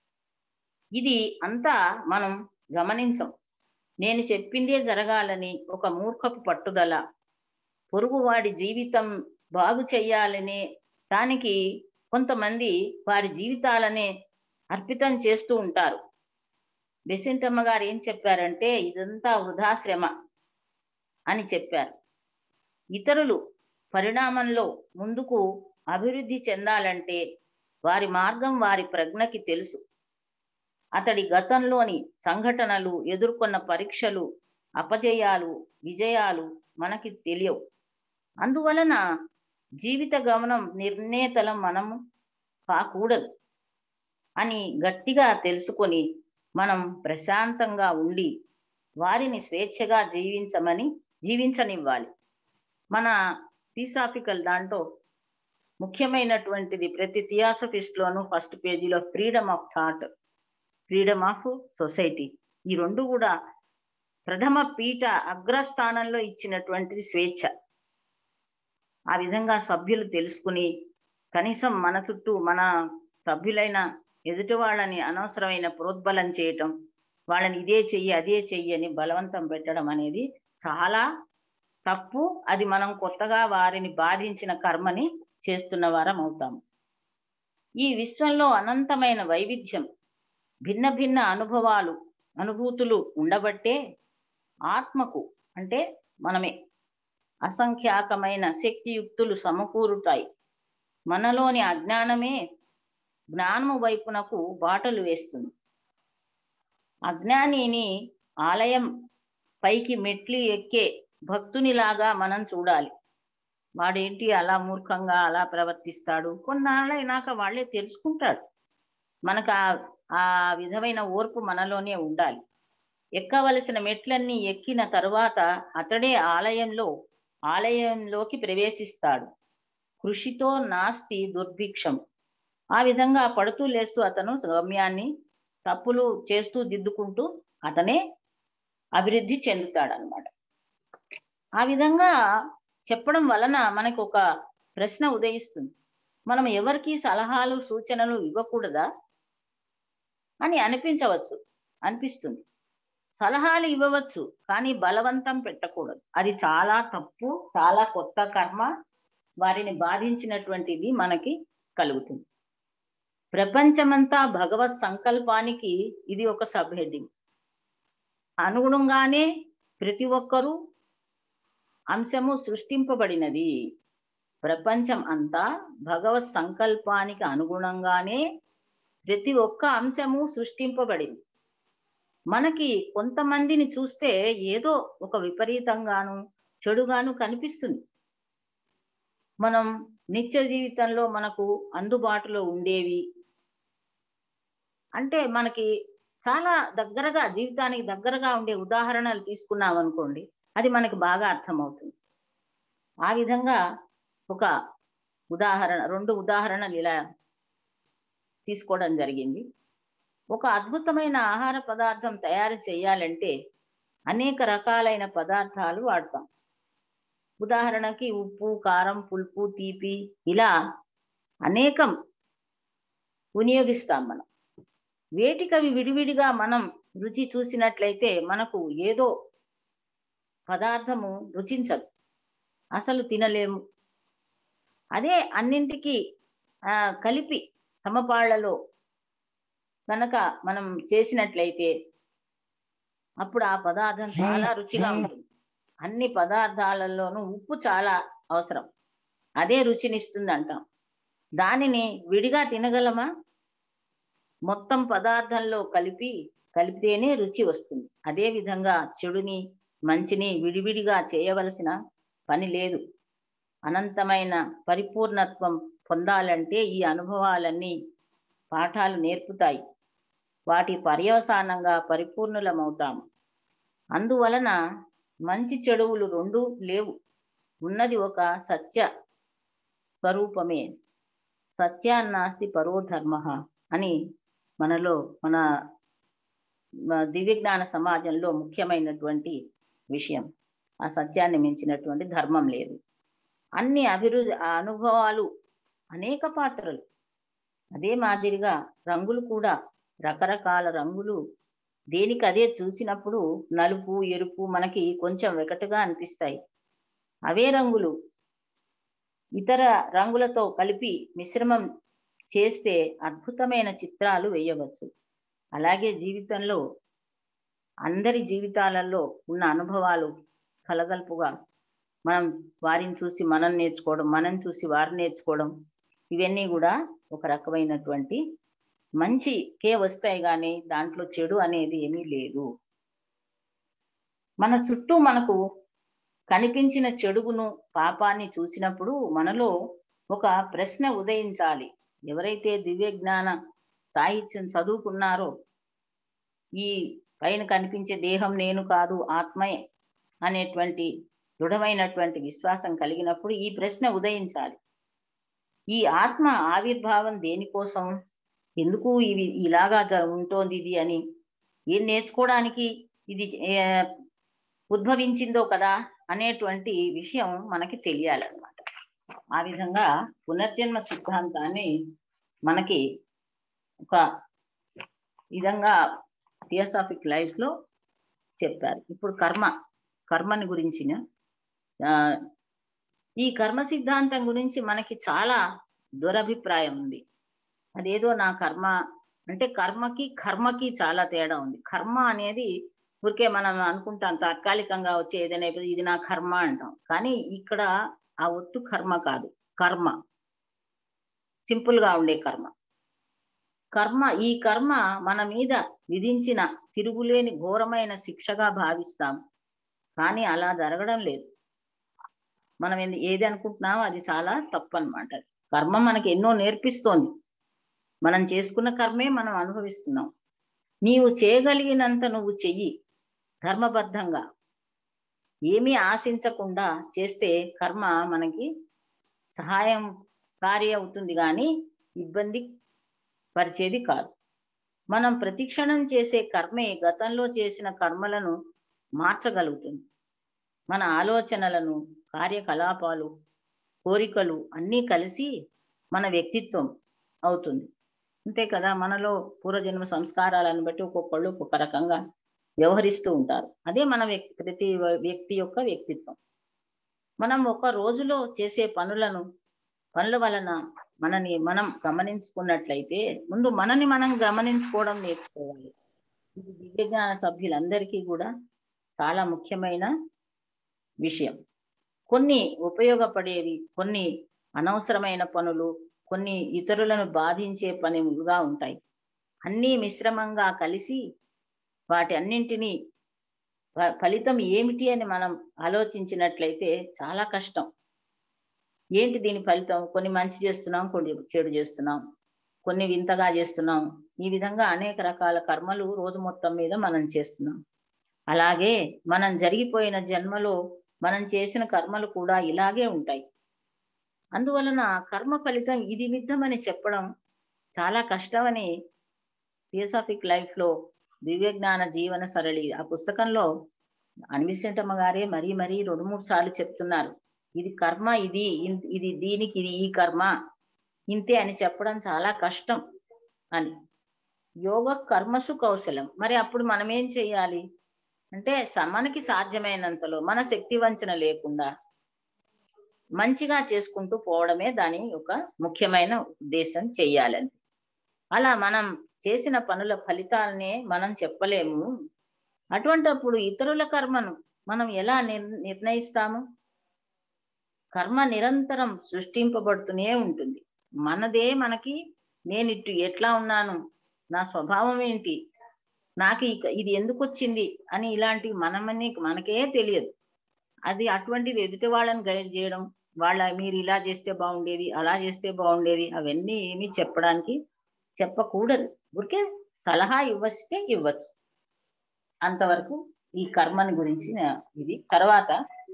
ఇది అంతా మనం గమనించం. నేను చెప్పిందే జరగాలని ఒక మూర్ఖపు పట్టుదల, పొరుగువాడి జీవితం బాగు చెయ్యాలనే దానికి కొంతమంది వారి జీవితాలనే అర్పితం చేస్తూ ఉంటారు. బెసెంటమ్మ గారు ఏం చెప్పారంటే, ఇదంతా వృధాశ్రమ అని చెప్పారు. ఇతరులు పరిణామంలో ముందుకు అభివృద్ధి చెందాలంటే వారి మార్గం వారి ప్రజ్ఞకి తెలుసు. అతడి గతంలోని సంఘటనలు, ఎదుర్కొన్న పరీక్షలు, అపజయాలు, విజయాలు మనకి తెలియవు. అందువలన జీవిత గమనం నిర్ణేతలం మనము కాకూడదు అని గట్టిగా తెలుసుకొని మనం ప్రశాంతంగా ఉండి వారిని స్వేచ్ఛగా జీవించమని జీవించనివ్వాలి. మన థియోసాఫికల్ దాంట్లో ముఖ్యమైనటువంటిది ప్రతి థియోసాఫిస్ట్ లోను ఫస్ట్ పేజీలో freedom of thought, freedom of society, ఈ రెండు కూడా ప్రథమ పీఠ అగ్రస్థానంలో ఇచ్చినటువంటిది స్వేచ్ఛ. ఆ విధంగా సభ్యులు తెలుసుకుని కనీసం మన చుట్టూ మన సభ్యులైన ఎదుటి వాళ్ళని అనవసరమైన ప్రోద్బలం చేయటం, వాళ్ళని ఇదే చెయ్యి అదే చెయ్యి అని బలవంతం పెట్టడం అనేది చాలా తప్పు. అది మనం కొత్తగా వారిని బాధించిన కర్మని చేస్తున్న వారం అవుతాము. ఈ విశ్వంలో అనంతమైన వైవిధ్యం, భిన్న భిన్న అనుభవాలు అనుభూతులు ఉండబట్టే ఆత్మకు అంటే మనమే అసంఖ్యాకమైన శక్తియుక్తులు సమకూరుతాయి. మనలోని అజ్ఞానమే జ్ఞానము వైపునకు బాటలు వేస్తుంది. అజ్ఞానిని ఆలయం పైకి మెట్లు ఎక్కే భక్తునిలాగా మనం చూడాలి. వాడేంటి అలా మూర్ఖంగా అలా ప్రవర్తిస్తాడు, కొన్నాళ్ళైనాక వాళ్ళే తెలుసుకుంటాడు. మనకు ఆ ఆ విధమైన ఓర్పు మనలోనే ఉండాలి. ఎక్కవలసిన మెట్లన్నీ ఎక్కిన తరువాత అతడే ఆలయంలో ఆలయంలోకి ప్రవేశిస్తాడు. కృషితో నాస్తి దుర్భిక్షం. ఆ విధంగా పడుతూ లేస్తూ అతను గమ్యాన్ని తప్పులు చేస్తూ దిద్దుకుంటూ అతనే అభివృద్ధి చెందుతాడు అన్నమాట. ఆ విధంగా చెప్పడం వలన మనకు ఒక ప్రశ్న ఉదయిస్తుంది, మనం ఎవరికి సలహాలు సూచనలు ఇవ్వకూడదా అని అనిపించవచ్చు, అనిపిస్తుంది. సలహాలు ఇవ్వవచ్చు కానీ బలవంతం పెట్టకూడదు. అది చాలా తప్పు, చాలా కొత్త కర్మ, వారిని బాధించినటువంటిది మనకి కలుగుతుంది. ప్రపంచమంతా భగవత్ సంకల్పానికి ఇది ఒక సబ్ హెడ్డింగ్. అనుగుణంగానే ప్రతి ఒక్కరూ అంశము సృష్టింపబడినది. ప్రపంచం అంతా భగవత్ సంకల్పానికి అనుగుణంగానే ప్రతి ఒక్క అంశము సృష్టింపబడింది. మనకి కొంతమందిని చూస్తే ఏదో ఒక విపరీతంగాను చెడుగాను కనిపిస్తుంది. మనం నిత్య జీవితంలో మనకు అందుబాటులో ఉండేవి అంటే మనకి చాలా దగ్గరగా జీవితానికి దగ్గరగా ఉండే ఉదాహరణలు తీసుకున్నాం అనుకోండి, అది మనకి బాగా అర్థమవుతుంది. ఆ విధంగా ఒక ఉదాహరణ రెండు ఉదాహరణలు ఇలా తీసుకోవడం జరిగింది. ఒక అద్భుతమైన ఆహార పదార్థం తయారు చేయాలంటే అనేక రకాలైన పదార్థాలు వాడతాం. ఉదాహరణకి ఉప్పు, కారం, పులుపు, తీపి ఇలా అనేకం వినియోగిస్తాం మనం. వేటికవి విడివిడిగా మనం రుచి చూసినట్లయితే మనకు ఏదో పదార్థము రుచించదు, అసలు తినలేము. అదే అన్నింటికి ఆ కలిపి సమపాళ్లలో కనుక మనం చేసినట్లయితే అప్పుడు ఆ పదార్థం చాలా రుచిగా ఉంటుంది. అన్ని పదార్థాలలోనూ ఉప్పు చాలా అవసరం, అదే రుచినిస్తుంది అంటాం. దానిని విడిగా తినగలమా? మొత్తం పదార్థంలో కలిపి కలిపితేనే రుచి వస్తుంది. అదే విధంగా చెడుని మంచిని విడివిడిగా చేయవలసిన పని లేదు. అనంతమైన పరిపూర్ణత్వం పొందాలంటే ఈ అనుభవాలన్నీ పాఠాలు నేర్పుతాయి. వాటి పర్యవసానంగా పరిపూర్ణులమవుతాము. అందువలన మంచి చెడువులు రెండు లేవు, ఉన్నది ఒక సత్య స్వరూపమే. సత్యాన్నాస్తి పరో ధర్మ అని మనలో మన దివ్యజ్ఞాన సమాజంలో ముఖ్యమైనటువంటి విషయం. ఆ సత్యాన్ని మించినటువంటి ధర్మం లేదు. అన్ని అభివృద్ధి అనుభవాలు అనేక పాత్రలు. అదే మాదిరిగా రంగులు కూడా రకరకాల రంగులు దేనికి అదే చూసినప్పుడు నలుపు ఎరుపు మనకి కొంచెం వెకటుగా అనిపిస్తాయి. అవే రంగులు ఇతర రంగులతో కలిపి మిశ్రమం చేస్తే అద్భుతమైన చిత్రాలు వేయవచ్చు. అలాగే జీవితంలో అందరి జీవితాలలో ఉన్న అనుభవాలు కలగలుపుగా మనం వారిని చూసి మనం నేర్చుకోవడం, మనం చూసి వారు నేర్చుకోవడం, ఇవన్నీ కూడా ఒక రకమైనటువంటి మంచికే వస్తాయి, కానీ దాంట్లో చెడు అనేది ఏమీ లేదు. మన చుట్టూ మనకు కనిపించిన చెడుగును పాపాన్ని చూసినప్పుడు మనలో ఒక ప్రశ్న ఉదయించాలి. ఎవరైతే దివ్య జ్ఞాన సాహిత్యం చదువుకున్నారో, ఈ పైన కనిపించే దేహం నేను కాదు ఆత్మే అనేటువంటి దృఢమైనటువంటి విశ్వాసం కలిగినప్పుడు ఈ ప్రశ్న ఉదయించాలి. ఈ ఆత్మ ఆవిర్భావం దేనికోసం, ఎందుకు ఇది ఇలాగా ఉంటోంది ఇది అని, ఏం నేర్చుకోవడానికి ఇది ఉద్భవించిందో కదా అనేటువంటి విషయం మనకి తెలియాలన్నమాట. ఆ విధంగా పునర్జన్మ సిద్ధాంతాన్ని మనకి ఒక విధంగా థియోసాఫిక్ లైఫ్ లో చెప్పారు. ఇప్పుడు కర్మ కర్మని గురించిన ఈ కర్మ సిద్ధాంతం గురించి మనకి చాలా దురభిప్రాయం ఉంది. అదేదో నా కర్మ అంటే కర్మకి కర్మకి చాలా తేడా ఉంది. కర్మ అనేది ఊరికే మనం అనుకుంటాం తాత్కాలికంగా వచ్చే ఏదైనా ఇది నా కర్మ అంటాం, కానీ ఇక్కడ ఆ ఒత్తు కర్మ కాదు, కర్మ సింపుల్ గా ఉండే కర్మ. కర్మ ఈ కర్మ మన మీద విధించిన తిరుగులేని ఘోరమైన శిక్షగా భావిస్తాం, కానీ అలా జరగడం లేదు. మనం ఏది అనుకుంటున్నామో అది చాలా తప్పు అన్నమాట. కర్మ మనకి ఎన్నో నేర్పిస్తోంది. మనం చేసుకున్న కర్మే మనం అనుభవిస్తున్నాం. నీవు చేయగలిగినంత నువ్వు చెయ్యి, ధర్మబద్ధంగా ఏమీ ఆశించకుండా చేస్తే కర్మ మనకి సహాయం కార్య అవుతుంది, కానీ ఇబ్బంది పరిచేది కాదు. మనం ప్రతిక్షణం చేసే కర్మే గతంలో చేసిన కర్మలను మార్చగలుగుతుంది. మన ఆలోచనలను, కార్యకలాపాలు, కోరికలు అన్నీ కలిసి మన వ్యక్తిత్వం అవుతుంది. అంతే కదా, మనలో పూర్వజన్మ సంస్కారాలను బట్టి ఒక్కొక్కళ్ళు ఒక్కొక్క రకంగా వ్యవహరిస్తూ ఉంటారు. అదే మన వ్యక్తి ప్రతి వ్యక్తి యొక్క వ్యక్తిత్వం. మనం ఒక రోజులో చేసే పనులను పనుల వలన మనని మనం గమనించుకున్నట్లయితే ముందు మనని మనం గమనించుకోవడం నేర్చుకోవాలి. ఇది దివ్యజ్ఞాన సభ్యులందరికీ కూడా చాలా ముఖ్యమైన విషయం. కొన్ని ఉపయోగపడేవి, కొన్ని అనవసరమైన పనులు, కొన్ని ఇతరులను బాధించే పనులుగా ఉంటాయి. అన్నీ మిశ్రమంగా కలిసి వాటి అన్నింటినీ ఫలితం ఏమిటి అని మనం ఆలోచించినట్లయితే చాలా కష్టం. ఏంటి దీని ఫలితం? కొన్ని మంచి చేస్తున్నాం, కొన్ని చెడు చేస్తున్నాం, కొన్ని వింతగా చేస్తున్నాం. ఈ విధంగా అనేక రకాల కర్మలు రోజు మొత్తం మీద మనం చేస్తున్నాం. అలాగే మనం జరిగిపోయిన జన్మలో మనం చేసిన కర్మలు కూడా ఇలాగే ఉంటాయి. అందువలన కర్మ ఫలితం ఇది మిద్దమని చెప్పడం చాలా కష్టమని థియోసాఫిక్ లైఫ్ లో దివ్య జ్ఞాన జీవన సరళి ఆ పుస్తకంలో అనివిసెంటమ్మ గారే మరీ మరీ రెండు మూడు సార్లు చెప్తున్నారు. ఇది కర్మ, ఇది ఇది దీనికి ఇది ఈ కర్మ ఇంతే అని చెప్పడం చాలా కష్టం అని. యోగ కర్మసు కౌశలం. మరి అప్పుడు మనం ఏం చేయాలి అంటే మనకి సాధ్యమైనంతలో మన శక్తి వంచన లేకుండా మంచిగా చేసుకుంటూ పోవడమే దాని ఒక ముఖ్యమైన ఉద్దేశం చెయ్యాలని. అలా మనం చేసిన పనుల ఫలితాలనే మనం చెప్పలేము. అటువంటప్పుడు ఇతరుల కర్మను మనం ఎలా నిర్ణయిస్తాము? కర్మ నిరంతరం సృష్టింపబడుతూనే ఉంటుంది. మనదే మనకి నేను ఇటు ఎట్లా ఉన్నాను, నా స్వభావం ఏంటి, నాకు ఇది ఎందుకు వచ్చింది అని ఇలాంటి మనమని మనకే తెలియదు. అది అటువంటిది ఎదుటి వాళ్ళని గైడ్ చేయడం, వాళ్ళ మీరు ఇలా చేస్తే బాగుండేది, అలా చేస్తే బాగుండేది, అవన్నీ ఏమీ చెప్పడానికి చెప్పకూడదు. ఊరికే సలహా ఇవ్వస్తే ఇవ్వచ్చు. అంతవరకు ఈ కర్మని గురించి ఇది. తర్వాత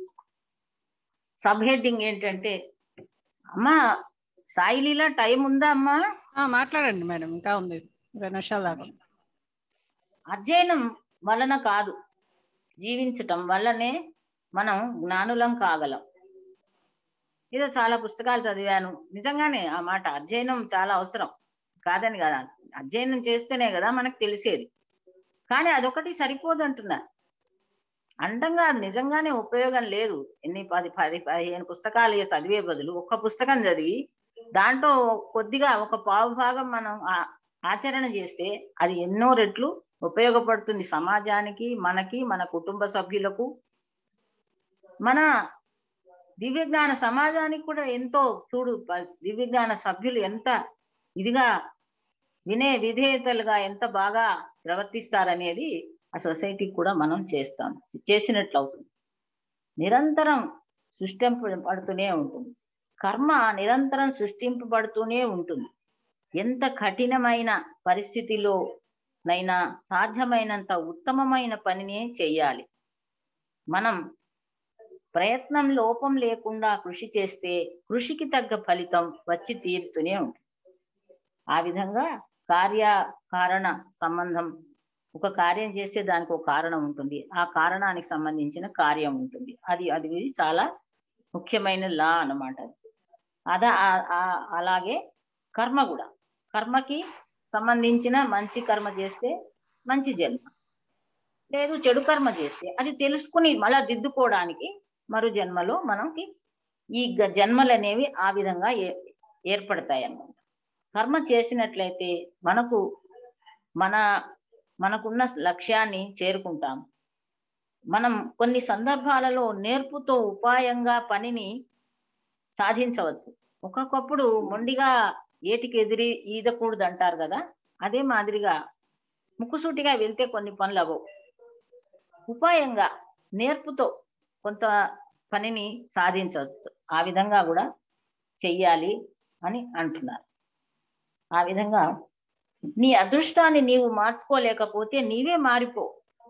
సబ్ హెడ్డింగ్ ఏంటంటే, అమ్మా సాయిలీలా టైం ఉందా అమ్మా? మాట్లాడండి మేడం, ఇంకా ఉంది రెండు నిమిషాలు దాకా. అధ్యయనం వలన కాదు, జీవించటం వల్లనే మనం జ్ఞానులం కాగలం. ఏదో చాలా పుస్తకాలు చదివాను, నిజంగానే ఆ మాట. అధ్యయనం చాలా అవసరం, కాదని కదా. అధ్యయనం చేస్తేనే కదా మనకు తెలిసేది. కానీ అదొకటి సరిపోదు అంటున్నా. అండంగా అది నిజంగానే ఉపయోగం లేదు. ఎన్ని పది పది పదిహేను పుస్తకాలు చదివే బదులు ఒక్క పుస్తకం చదివి దాంట్లో కొద్దిగా ఒక పావు భాగం మనం ఆచరణ చేస్తే అది ఎన్నో రెట్లు ఉపయోగపడుతుంది సమాజానికి, మనకి, మన కుటుంబ సభ్యులకు, మన దివ్య జ్ఞాన సమాజానికి కూడా ఎంతో. చూడు, దివ్య జ్ఞాన సభ్యులు ఎంత ఇదిగా వినే విధేయతలుగా ఎంత బాగా ప్రవర్తిస్తారనేది ఆ సొసైటీకి కూడా మనం చేస్తాం, చేసినట్లు అవుతుంది. నిరంతరం సృష్టింపబడుతూనే ఉంటుంది. కర్మ నిరంతరం సృష్టింపబడుతూనే ఉంటుంది. ఎంత కఠినమైన పరిస్థితిలోనైనా సాధ్యమైనంత ఉత్తమమైన పనినే చెయ్యాలి. మనం ప్రయత్నం లోపం లేకుండా కృషి చేస్తే కృషికి తగ్గ ఫలితం వచ్చి తీరుతూనే ఉంటుంది. ఆ విధంగా కార్యకారణ సంబంధం. ఒక కార్యం చేస్తే దానికి ఒక కారణం ఉంటుంది, ఆ కారణానికి సంబంధించిన కార్యం ఉంటుంది. అది అది చాలా ముఖ్యమైన లా అన్నమాట. అదా అలాగే కర్మ కూడా, కర్మకి సంబంధించిన మంచి కర్మ చేస్తే మంచి జన్మ, లేదు చెడు కర్మ చేస్తే అది తెలుసుకుని మళ్ళా దిద్దుకోవడానికి మరో జన్మలో మనకి ఈ జన్మలు అనేవి ఆ విధంగా ఏర్పడతాయి అన్నమాట. కర్మ చేసినట్లయితే మనకు మన మనకున్న లక్ష్యాన్ని చేరుకుంటాం. మనం కొన్ని సందర్భాలలో నేర్పుతో ఉపాయంగా పనిని సాధించవచ్చు. ఒక్కొక్కప్పుడు మొండిగా ఏటికి ఎదిరి ఈదకూడదు అంటారు కదా, అదే మాదిరిగా ముక్కుసూటిగా వెళ్తే కొన్ని పనులు అవ్వవు. ఉపాయంగా నేర్పుతో కొంత పనిని సాధించవచ్చు. ఆ విధంగా కూడా చెయ్యాలి అని అంటున్నారు. ఆ విధంగా నీ అదృష్టాన్ని నీవు మార్చుకోలేకపోతే నీవే మారిపో.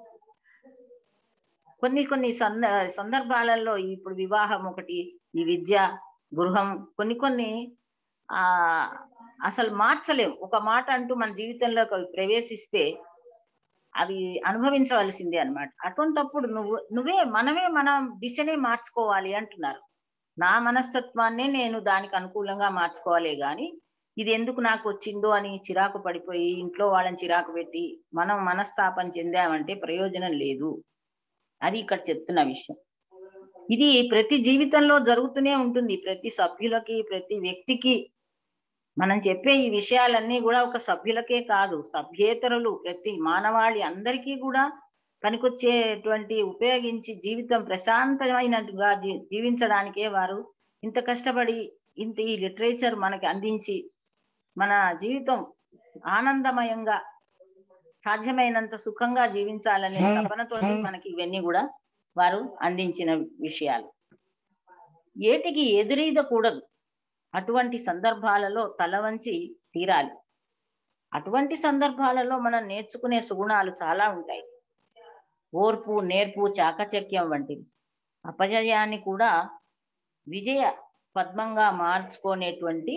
కొన్ని కొన్ని సంద సందర్భాలలో ఇప్పుడు వివాహం ఒకటి, ఈ విద్య, గృహం, కొన్ని కొన్ని ఆ అసలు మార్చలేము. ఒక మాట అంటూ మన జీవితంలో ప్రవేశిస్తే అవి అనుభవించవలసిందే అన్నమాట. అటువంటప్పుడు నువ్వు నువ్వే మనమే మన దిశనే మార్చుకోవాలి అంటున్నారు. నా మనస్తత్వాన్నే నేను దానికి అనుకూలంగా మార్చుకోవాలి గాని ఇది ఎందుకు నాకు వచ్చిందో అని చిరాకు పడిపోయి ఇంట్లో వాళ్ళని చిరాకు పెట్టి మనం మనస్తాపం చెందామంటే ప్రయోజనం లేదు. అది ఇక్కడ చెప్తున్న విషయం. ఇది ప్రతి జీవితంలో జరుగుతూనే ఉంటుంది. ప్రతి సభ్యులకి, ప్రతి వ్యక్తికి మనం చెప్పే ఈ విషయాలన్నీ కూడా ఒక సభ్యులకే కాదు, సభ్యేతరులు ప్రతి మానవాళి అందరికీ కూడా పనికొచ్చేటువంటి, ఉపయోగించి జీవితం ప్రశాంతమైనట్టుగా జీవించడానికే వారు ఇంత కష్టపడి ఇంత ఈ లిటరేచర్ మనకి అందించి మన జీవితం ఆనందమయంగా సాధ్యమైనంత సుఖంగా జీవించాలనే తపనతో మనకి ఇవన్నీ కూడా వారు అందించిన విషయాలు. ఏటికి ఎదురీదకూడదు, అటువంటి సందర్భాలలో తల వంచి తీరాలి. అటువంటి సందర్భాలలో మనం నేర్చుకునే సుగుణాలు చాలా ఉంటాయి. ఓర్పు, నేర్పు, చాకచక్యం వంటివి. అపజయాన్ని కూడా విజయ పద్మంగా మార్చుకునేటువంటి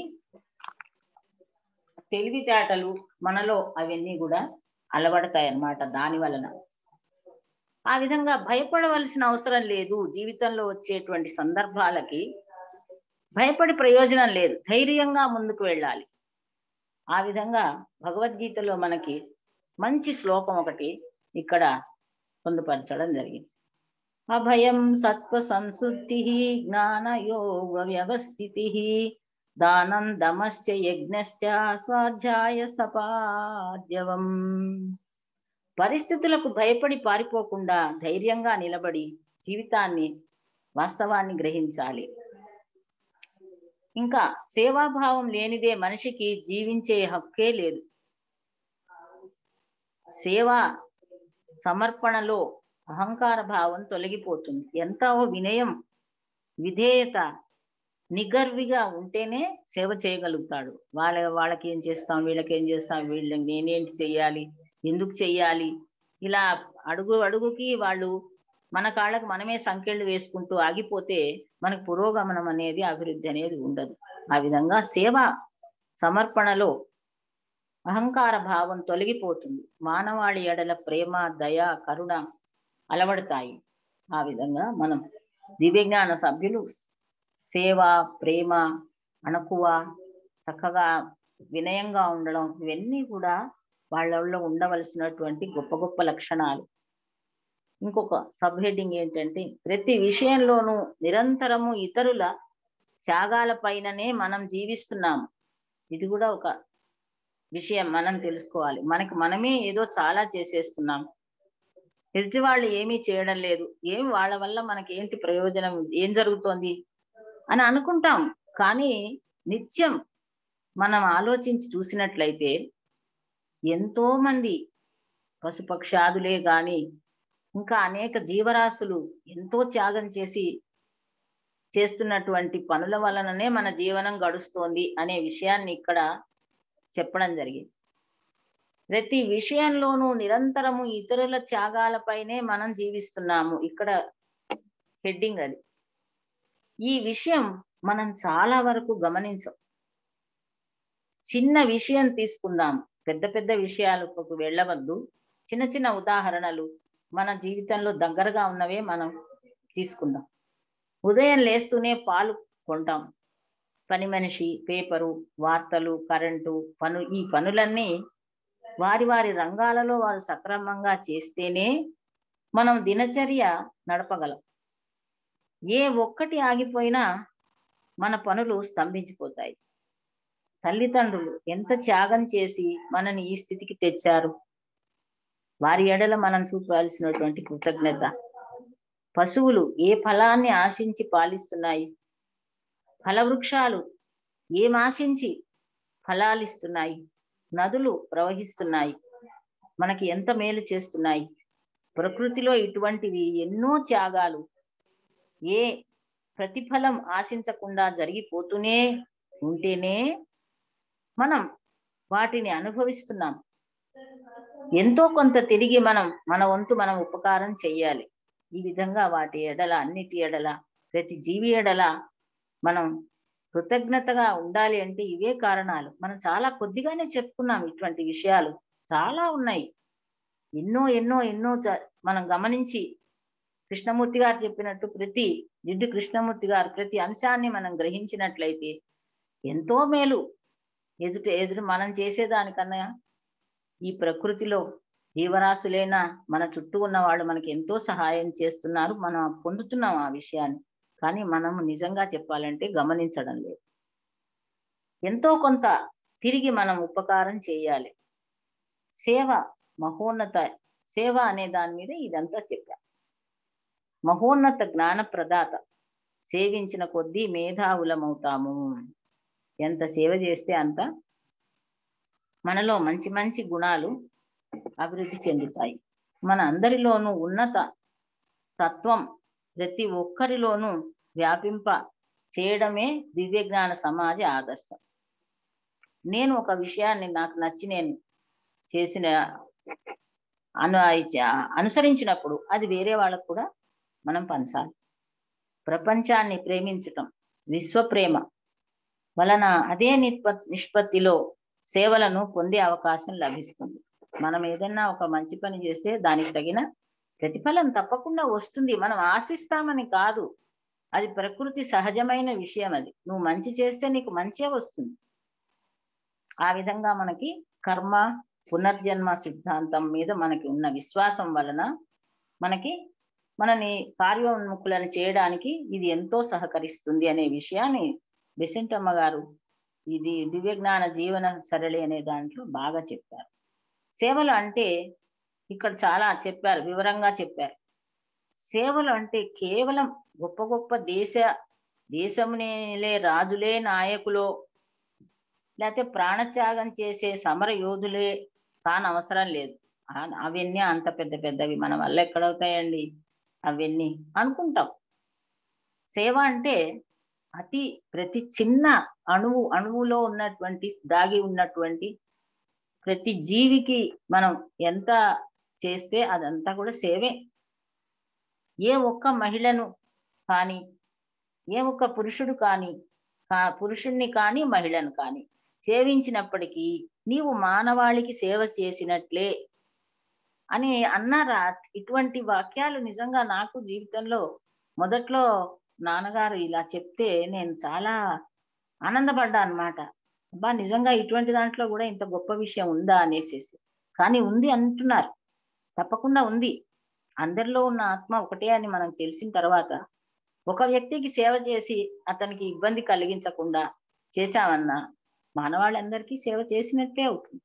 తెలివితేటలు మనలో అవన్నీ కూడా అలవడతాయి అన్నమాట. దాని వలన ఆ విధంగా భయపడవలసిన అవసరం లేదు. జీవితంలో వచ్చేటువంటి సందర్భాలకి భయపడి ప్రయోజనం లేదు, ధైర్యంగా ముందుకు వెళ్ళాలి. ఆ విధంగా భగవద్గీతలో మనకి మంచి శ్లోకం ఒకటి ఇక్కడ పొందుపరచడం జరిగింది. అభయం సత్వ సంశుద్ధి జ్ఞానయోగ వ్యవస్థితి దానం దమశ్చ యజ్ఞశ్చ స్వాధ్యాయ స్తపాద్యవం. పరిస్థితులకు భయపడి పారిపోకుండా ధైర్యంగా నిలబడి జీవితాన్ని, వాస్తవాన్ని గ్రహించాలి. ఇంకా సేవాభావం లేనిదే మనిషికి జీవించే హక్కే లేదు. సేవా సమర్పణలో అహంకార భావం తొలగిపోతుంది. ఎంతో వినయం, విధేయత, నిగర్విగా ఉంటేనే సేవ చేయగలుగుతాడు. వాళ్ళ వాళ్ళకి ఏం చేస్తాం, వీళ్ళకి ఏం చేస్తాం, వీళ్ళకి నేనేంటి చెయ్యాలి, ఎందుకు చెయ్యాలి, ఇలా అడుగు అడుగుకి వాళ్ళు మన కాళ్ళకు మనమే సంకెళ్ళు వేసుకుంటూ ఆగిపోతే మనకు పురోగమనం అనేది, అభివృద్ధి అనేది ఉండదు. ఆ విధంగా సేవ సమర్పణలో అహంకార భావం తొలగిపోతుంది. మానవాళి ఎడల ప్రేమ, దయ, కరుణ అలవడతాయి. ఆ విధంగా మనం దివ్యజ్ఞాన సభ్యులు సేవ, ప్రేమ, అణకువ, చక్కగా వినయంగా ఉండడం, ఇవన్నీ కూడా వాళ్ళలో ఉండవలసినటువంటి గొప్ప గొప్ప లక్షణాలు. ఇంకొక సబ్ హెడ్డింగ్ ఏంటంటే, ప్రతి విషయంలోనూ నిరంతరము ఇతరుల త్యాగాల పైననే మనం జీవిస్తున్నాము. ఇది కూడా ఒక విషయం మనం తెలుసుకోవాలి. మనకి మనమే ఏదో చాలా చేసేస్తున్నాం, ఎదుటి వాళ్ళు ఏమీ చేయడం లేదు, ఏం వాళ్ళ వల్ల మనకి ఏంటి ప్రయోజనం, ఏం జరుగుతోంది అని అనుకుంటాం. కానీ నిత్యం మనం ఆలోచించి చూసినట్లయితే ఎంతో మంది పశుపక్షాదులే గాని ఇంకా అనేక జీవరాశులు ఎంతో త్యాగం చేసి చేస్తున్నటువంటి పనుల వలననే మన జీవనం గడుస్తోంది అనే విషయాన్ని ఇక్కడ చెప్పడం జరిగింది. ప్రతి విషయంలోనూ నిరంతరము ఇతరుల త్యాగాలపైనే మనం జీవిస్తున్నాము. ఇక్కడ హెడ్డింగ్ అది. ఈ విషయం మనం చాలా వరకు గమనించం. చిన్న విషయం తీసుకుందాం, పెద్ద పెద్ద విషయాలకు వెళ్ళవద్దు. చిన్న చిన్న ఉదాహరణలు మన జీవితంలో దగ్గరగా ఉన్నవే మనం తీసుకుందాం. ఉదయం లేస్తూనే పాలు కొంటాం. పని మనిషి, పేపరు, వార్తలు, కరెంటు పను ఈ పనులన్నీ వారి వారి రంగాలలో వారు సక్రమంగా చేస్తేనే మనం దినచర్య నడపగలం. ఏ ఒక్కటి ఆగిపోయినా మన పనులు స్తంభించిపోతాయి. తల్లిదండ్రులు ఎంత త్యాగం చేసి మనని ఈ స్థితికి తెచ్చారు, వారి ఎడల మనం చూపాల్సినటువంటి కృతజ్ఞత. పశువులు ఏ ఫలాన్ని ఆశించి పాలిస్తున్నాయి, ఫలవృక్షాలు ఏం ఆశించి ఫలాలిస్తున్నాయి, నదులు ప్రవహిస్తున్నాయి, మనకి ఎంత మేలు చేస్తున్నాయి. ప్రకృతిలో ఇటువంటివి ఎన్నో త్యాగాలు ఏ ప్రతిఫలం ఆశించకుండా జరిగిపోతూనే ఉంటేనే మనం వాటిని అనుభవిస్తున్నాం. ఎంతో కొంత తిరిగి మనం మన వంతు మనం ఉపకారం చెయ్యాలి. ఈ విధంగా వాటి ఎడల, అన్నిటి ఎడల, ప్రతి జీవి ఎడల మనం కృతజ్ఞతగా ఉండాలి. అంటే ఇవే కారణాలు. మనం చాలా కొద్దిగానే చెప్పుకున్నాం, ఇటువంటి విషయాలు చాలా ఉన్నాయి. ఎన్నో ఎన్నో ఎన్నో మనం గమనించి కృష్ణమూర్తి గారు చెప్పినట్టు ప్రతి జిడ్డు కృష్ణమూర్తి గారు ప్రతి అంశాన్ని మనం గ్రహించినట్లయితే ఎంతో మేలు. ఎదుట ఎదురు మనం చేసేదానికన్నా ఈ ప్రకృతిలో జీవరాశులైనా మన చుట్టూ ఉన్న వాళ్ళు మనకి ఎంతో సహాయం చేస్తున్నారు. మనం పొందుతున్నాం ఆ విషయాన్ని. కానీ మనము నిజంగా చెప్పాలంటే గమనించడం లేదు. ఎంతో కొంత తిరిగి మనం ఉపకారం చేయాలి. సేవ మహోన్నత సేవ అనే దాని మీద ఇదంతా చెప్పాం. మహోన్నత జ్ఞాన ప్రదాత. సేవించిన కొద్దీ మేధావులమవుతాము. ఎంత సేవ చేస్తే అంత మనలో మంచి మంచి గుణాలు అభివృద్ధి చెందుతాయి. మన అందరిలోనూ ఉన్నత తత్వం ప్రతి ఒక్కరిలోనూ వ్యాపింప చేయడమే దివ్య జ్ఞాన సమాజ ఆదర్శం. నేను ఒక విషయాన్ని నాకు నచ్చి నేను చేసిన అను అనుసరించినప్పుడు అది వేరే వాళ్ళకు కూడా మనం పంచాలి. ప్రపంచాన్ని ప్రేమించటం, విశ్వప్రేమ వలన అదే నిష్ప నిష్పత్తిలో సేవలను పొందే అవకాశం లభిస్తుంది. మనం ఏదైనా ఒక మంచి పని చేస్తే దానికి తగిన ప్రతిఫలం తప్పకుండా వస్తుంది. మనం ఆశిస్తామని కాదు, అది ప్రకృతి సహజమైన విషయం. అది నువ్వు మంచి చేస్తే నీకు మంచే వస్తుంది. ఆ విధంగా మనకి కర్మ పునర్జన్మ సిద్ధాంతం మీద మనకి ఉన్న విశ్వాసం వలన మనకి మనని కార్యోన్ముఖులను చేయడానికి ఇది ఎంతో సహకరిస్తుంది అనే విషయాన్ని బెసెంటమ్మ గారు ఇది దివ్య జ్ఞాన జీవన సరళి అనే దాంట్లో బాగా చెప్పారు. సేవలు అంటే ఇక్కడ చాలా చెప్పారు, వివరంగా చెప్పారు. సేవలు అంటే కేవలం గొప్ప గొప్ప దేశ దేశమునేలే రాజులే నాయకులో లేకపోతే ప్రాణత్యాగం చేసే సమర యోధులే కాని అవసరం లేదు. అవన్నీ అంత పెద్ద పెద్దవి మన వల్ల ఎక్కడవుతాయండి అవన్నీ అనుకుంటాం. సేవ అంటే అతి ప్రతి చిన్న అణువు అణువులో ఉన్నటువంటి దాగి ఉన్నటువంటి ప్రతి జీవికి మనం ఎంత చేస్తే అదంతా కూడా సేవే. ఏ ఒక్క మహిళను కానీ ఏ ఒక్క పురుషుడు కానీ పురుషుణ్ణి కానీ మహిళను కానీ సేవించినప్పటికీ నీవు మానవాళికి సేవ చేసినట్లే అని అన్నారా. ఇటువంటి వాక్యాలు నిజంగా నాకు జీవితంలో మొదట్లో నాన్నగారు ఇలా చెప్తే నేను చాలా ఆనందపడ్డా అన్నమాట. అబ్బా నిజంగా ఇటువంటి దాంట్లో కూడా ఇంత గొప్ప విషయం ఉందా అనేసేసి. కానీ ఉంది అంటున్నారు, తప్పకుండా ఉంది. అందరిలో ఉన్న ఆత్మ ఒకటే అని మనం తెలిసిన తర్వాత ఒక వ్యక్తికి సేవ చేసి అతనికి ఇబ్బంది కలిగించకుండా చేశామన్నా మానవాళ్ళందరికీ సేవ చేసినట్టే అవుతుంది.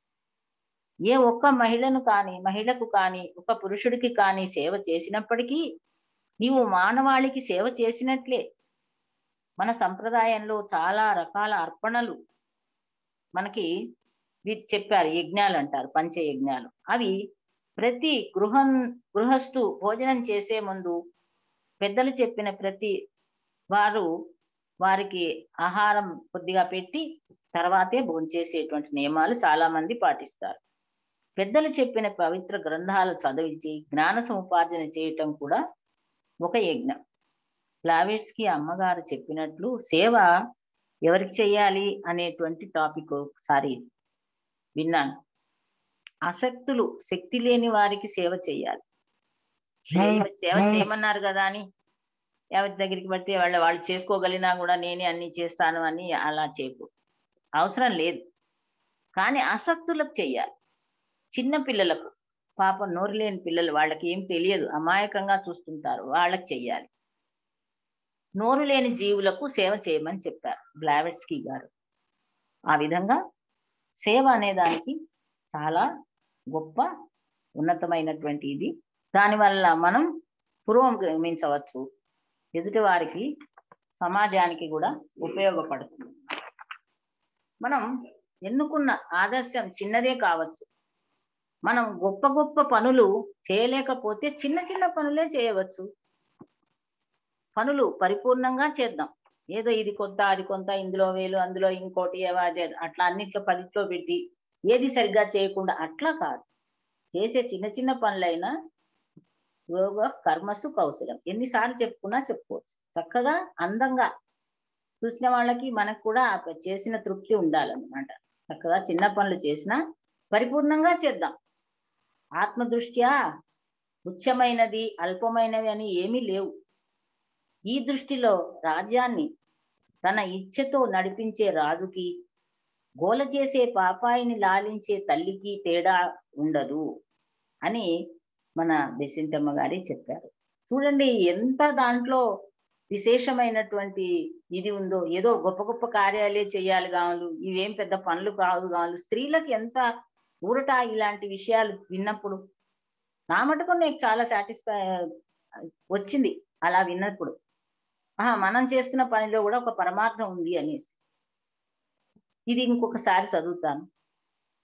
ఏ ఒక్క మహిళను కానీ మహిళకు కానీ ఒక పురుషుడికి కానీ సేవ చేసినప్పటికీ నీవు మానవాళికి సేవ చేసినట్లే. మన సంప్రదాయంలో చాలా రకాల అర్పణలు మనకి చెప్పారు, యజ్ఞాలు అంటారు, పంచయజ్ఞాలు. అవి ప్రతి గృహం గృహస్థు భోజనం చేసే ముందు పెద్దలు చెప్పిన ప్రతి వారు వారికి ఆహారం కొద్దిగా పెట్టి తర్వాతే భోంచేసేటువంటి నియమాలు చాలా మంది పాటిస్తారు. పెద్దలు చెప్పిన పవిత్ర గ్రంథాలు చదివించి జ్ఞాన సముపార్జన చేయటం కూడా ఒక యజ్ఞం. బ్లావెట్స్కి అమ్మగారు చెప్పినట్లు సేవ ఎవరికి చేయాలి అనేటువంటి టాపిక్ ఒకసారి విన్నాను. ఆసక్తులు శక్తి లేని వారికి సేవ చేయాలి. సేవ చేయమన్నారు కదా అని ఎవరి దగ్గరికి పడితే వాళ్ళ వాళ్ళు చేసుకోగలిగినా కూడా నేనే అన్ని చేస్తాను అని అలా చేయకు, అవసరం లేదు. కానీ ఆసక్తులకు చెయ్యాలి. చిన్న పిల్లలకు, పాపం నోరు లేని పిల్లలు, వాళ్ళకి ఏం తెలియదు, అమాయకంగా చూస్తుంటారు, వాళ్ళకి చెయ్యాలి. నోరు లేని జీవులకు సేవ చేయమని చెప్పారు బ్లావెట్స్కీ గారు. ఆ విధంగా సేవ అనేదానికి చాలా గొప్ప ఉన్నతమైనటువంటి ఇది. దానివల్ల మనం పురోగమించవచ్చు, ఎదుటి వారికి సమాజానికి కూడా ఉపయోగపడుతుంది. మనం ఎన్నుకున్న ఆదర్శం చిన్నదే కావచ్చు. మనం గొప్ప గొప్ప పనులు చేయలేకపోతే చిన్న చిన్న పనులే చేయవచ్చు. పనులు పరిపూర్ణంగా చేద్దాం. ఏదో ఇది కొంత అది కొంత, ఇందులో వేలు అందులో ఇంకోటి అట్లా అన్నిట్లో పదిట్లో పెట్టి ఏది సరిగ్గా చేయకుండా అట్లా కాదు. చేసే చిన్న చిన్న పనులైనా యోగ కర్మసు కౌశలం ఎన్నిసార్లు చెప్పుకున్నా చెప్పుకోవచ్చు. చక్కగా అందంగా చూసిన వాళ్ళకి మనకు కూడా చేసిన తృప్తి ఉండాలన్నమాట. చక్కగా చిన్న పనులు చేసినా పరిపూర్ణంగా చేద్దాం. ఆత్మదృష్ట్యా ఉచ్ఛమైనది అల్పమైనవి అని ఏమీ లేవు. ఈ దృష్టిలో రాజ్యాన్ని తన ఇచ్ఛతో నడిపించే రాజుకి, గోల చేసే పాపాయిని లాలించే తల్లికి తేడా ఉండదు అని మన బెసెంటమ్మ గారి చెప్పారు. చూడండి ఎంత దాంట్లో విశేషమైనటువంటి ఇది ఉందో. ఏదో గొప్ప గొప్ప కార్యాలే చేయాలి కావాలి, ఇవేం పెద్ద పనులు కాదు కావాలి. స్త్రీలకు ఎంత ఊరట ఇలాంటి విషయాలు విన్నప్పుడు. నా మటుకు నాకు చాలా సాటిస్ఫై వచ్చింది అలా విన్నప్పుడు. ఆహా మనం చేస్తున్న పనిలో కూడా ఒక పరమార్థం ఉంది అనేసి. ఇది ఇంకొకసారి చదువుతాను.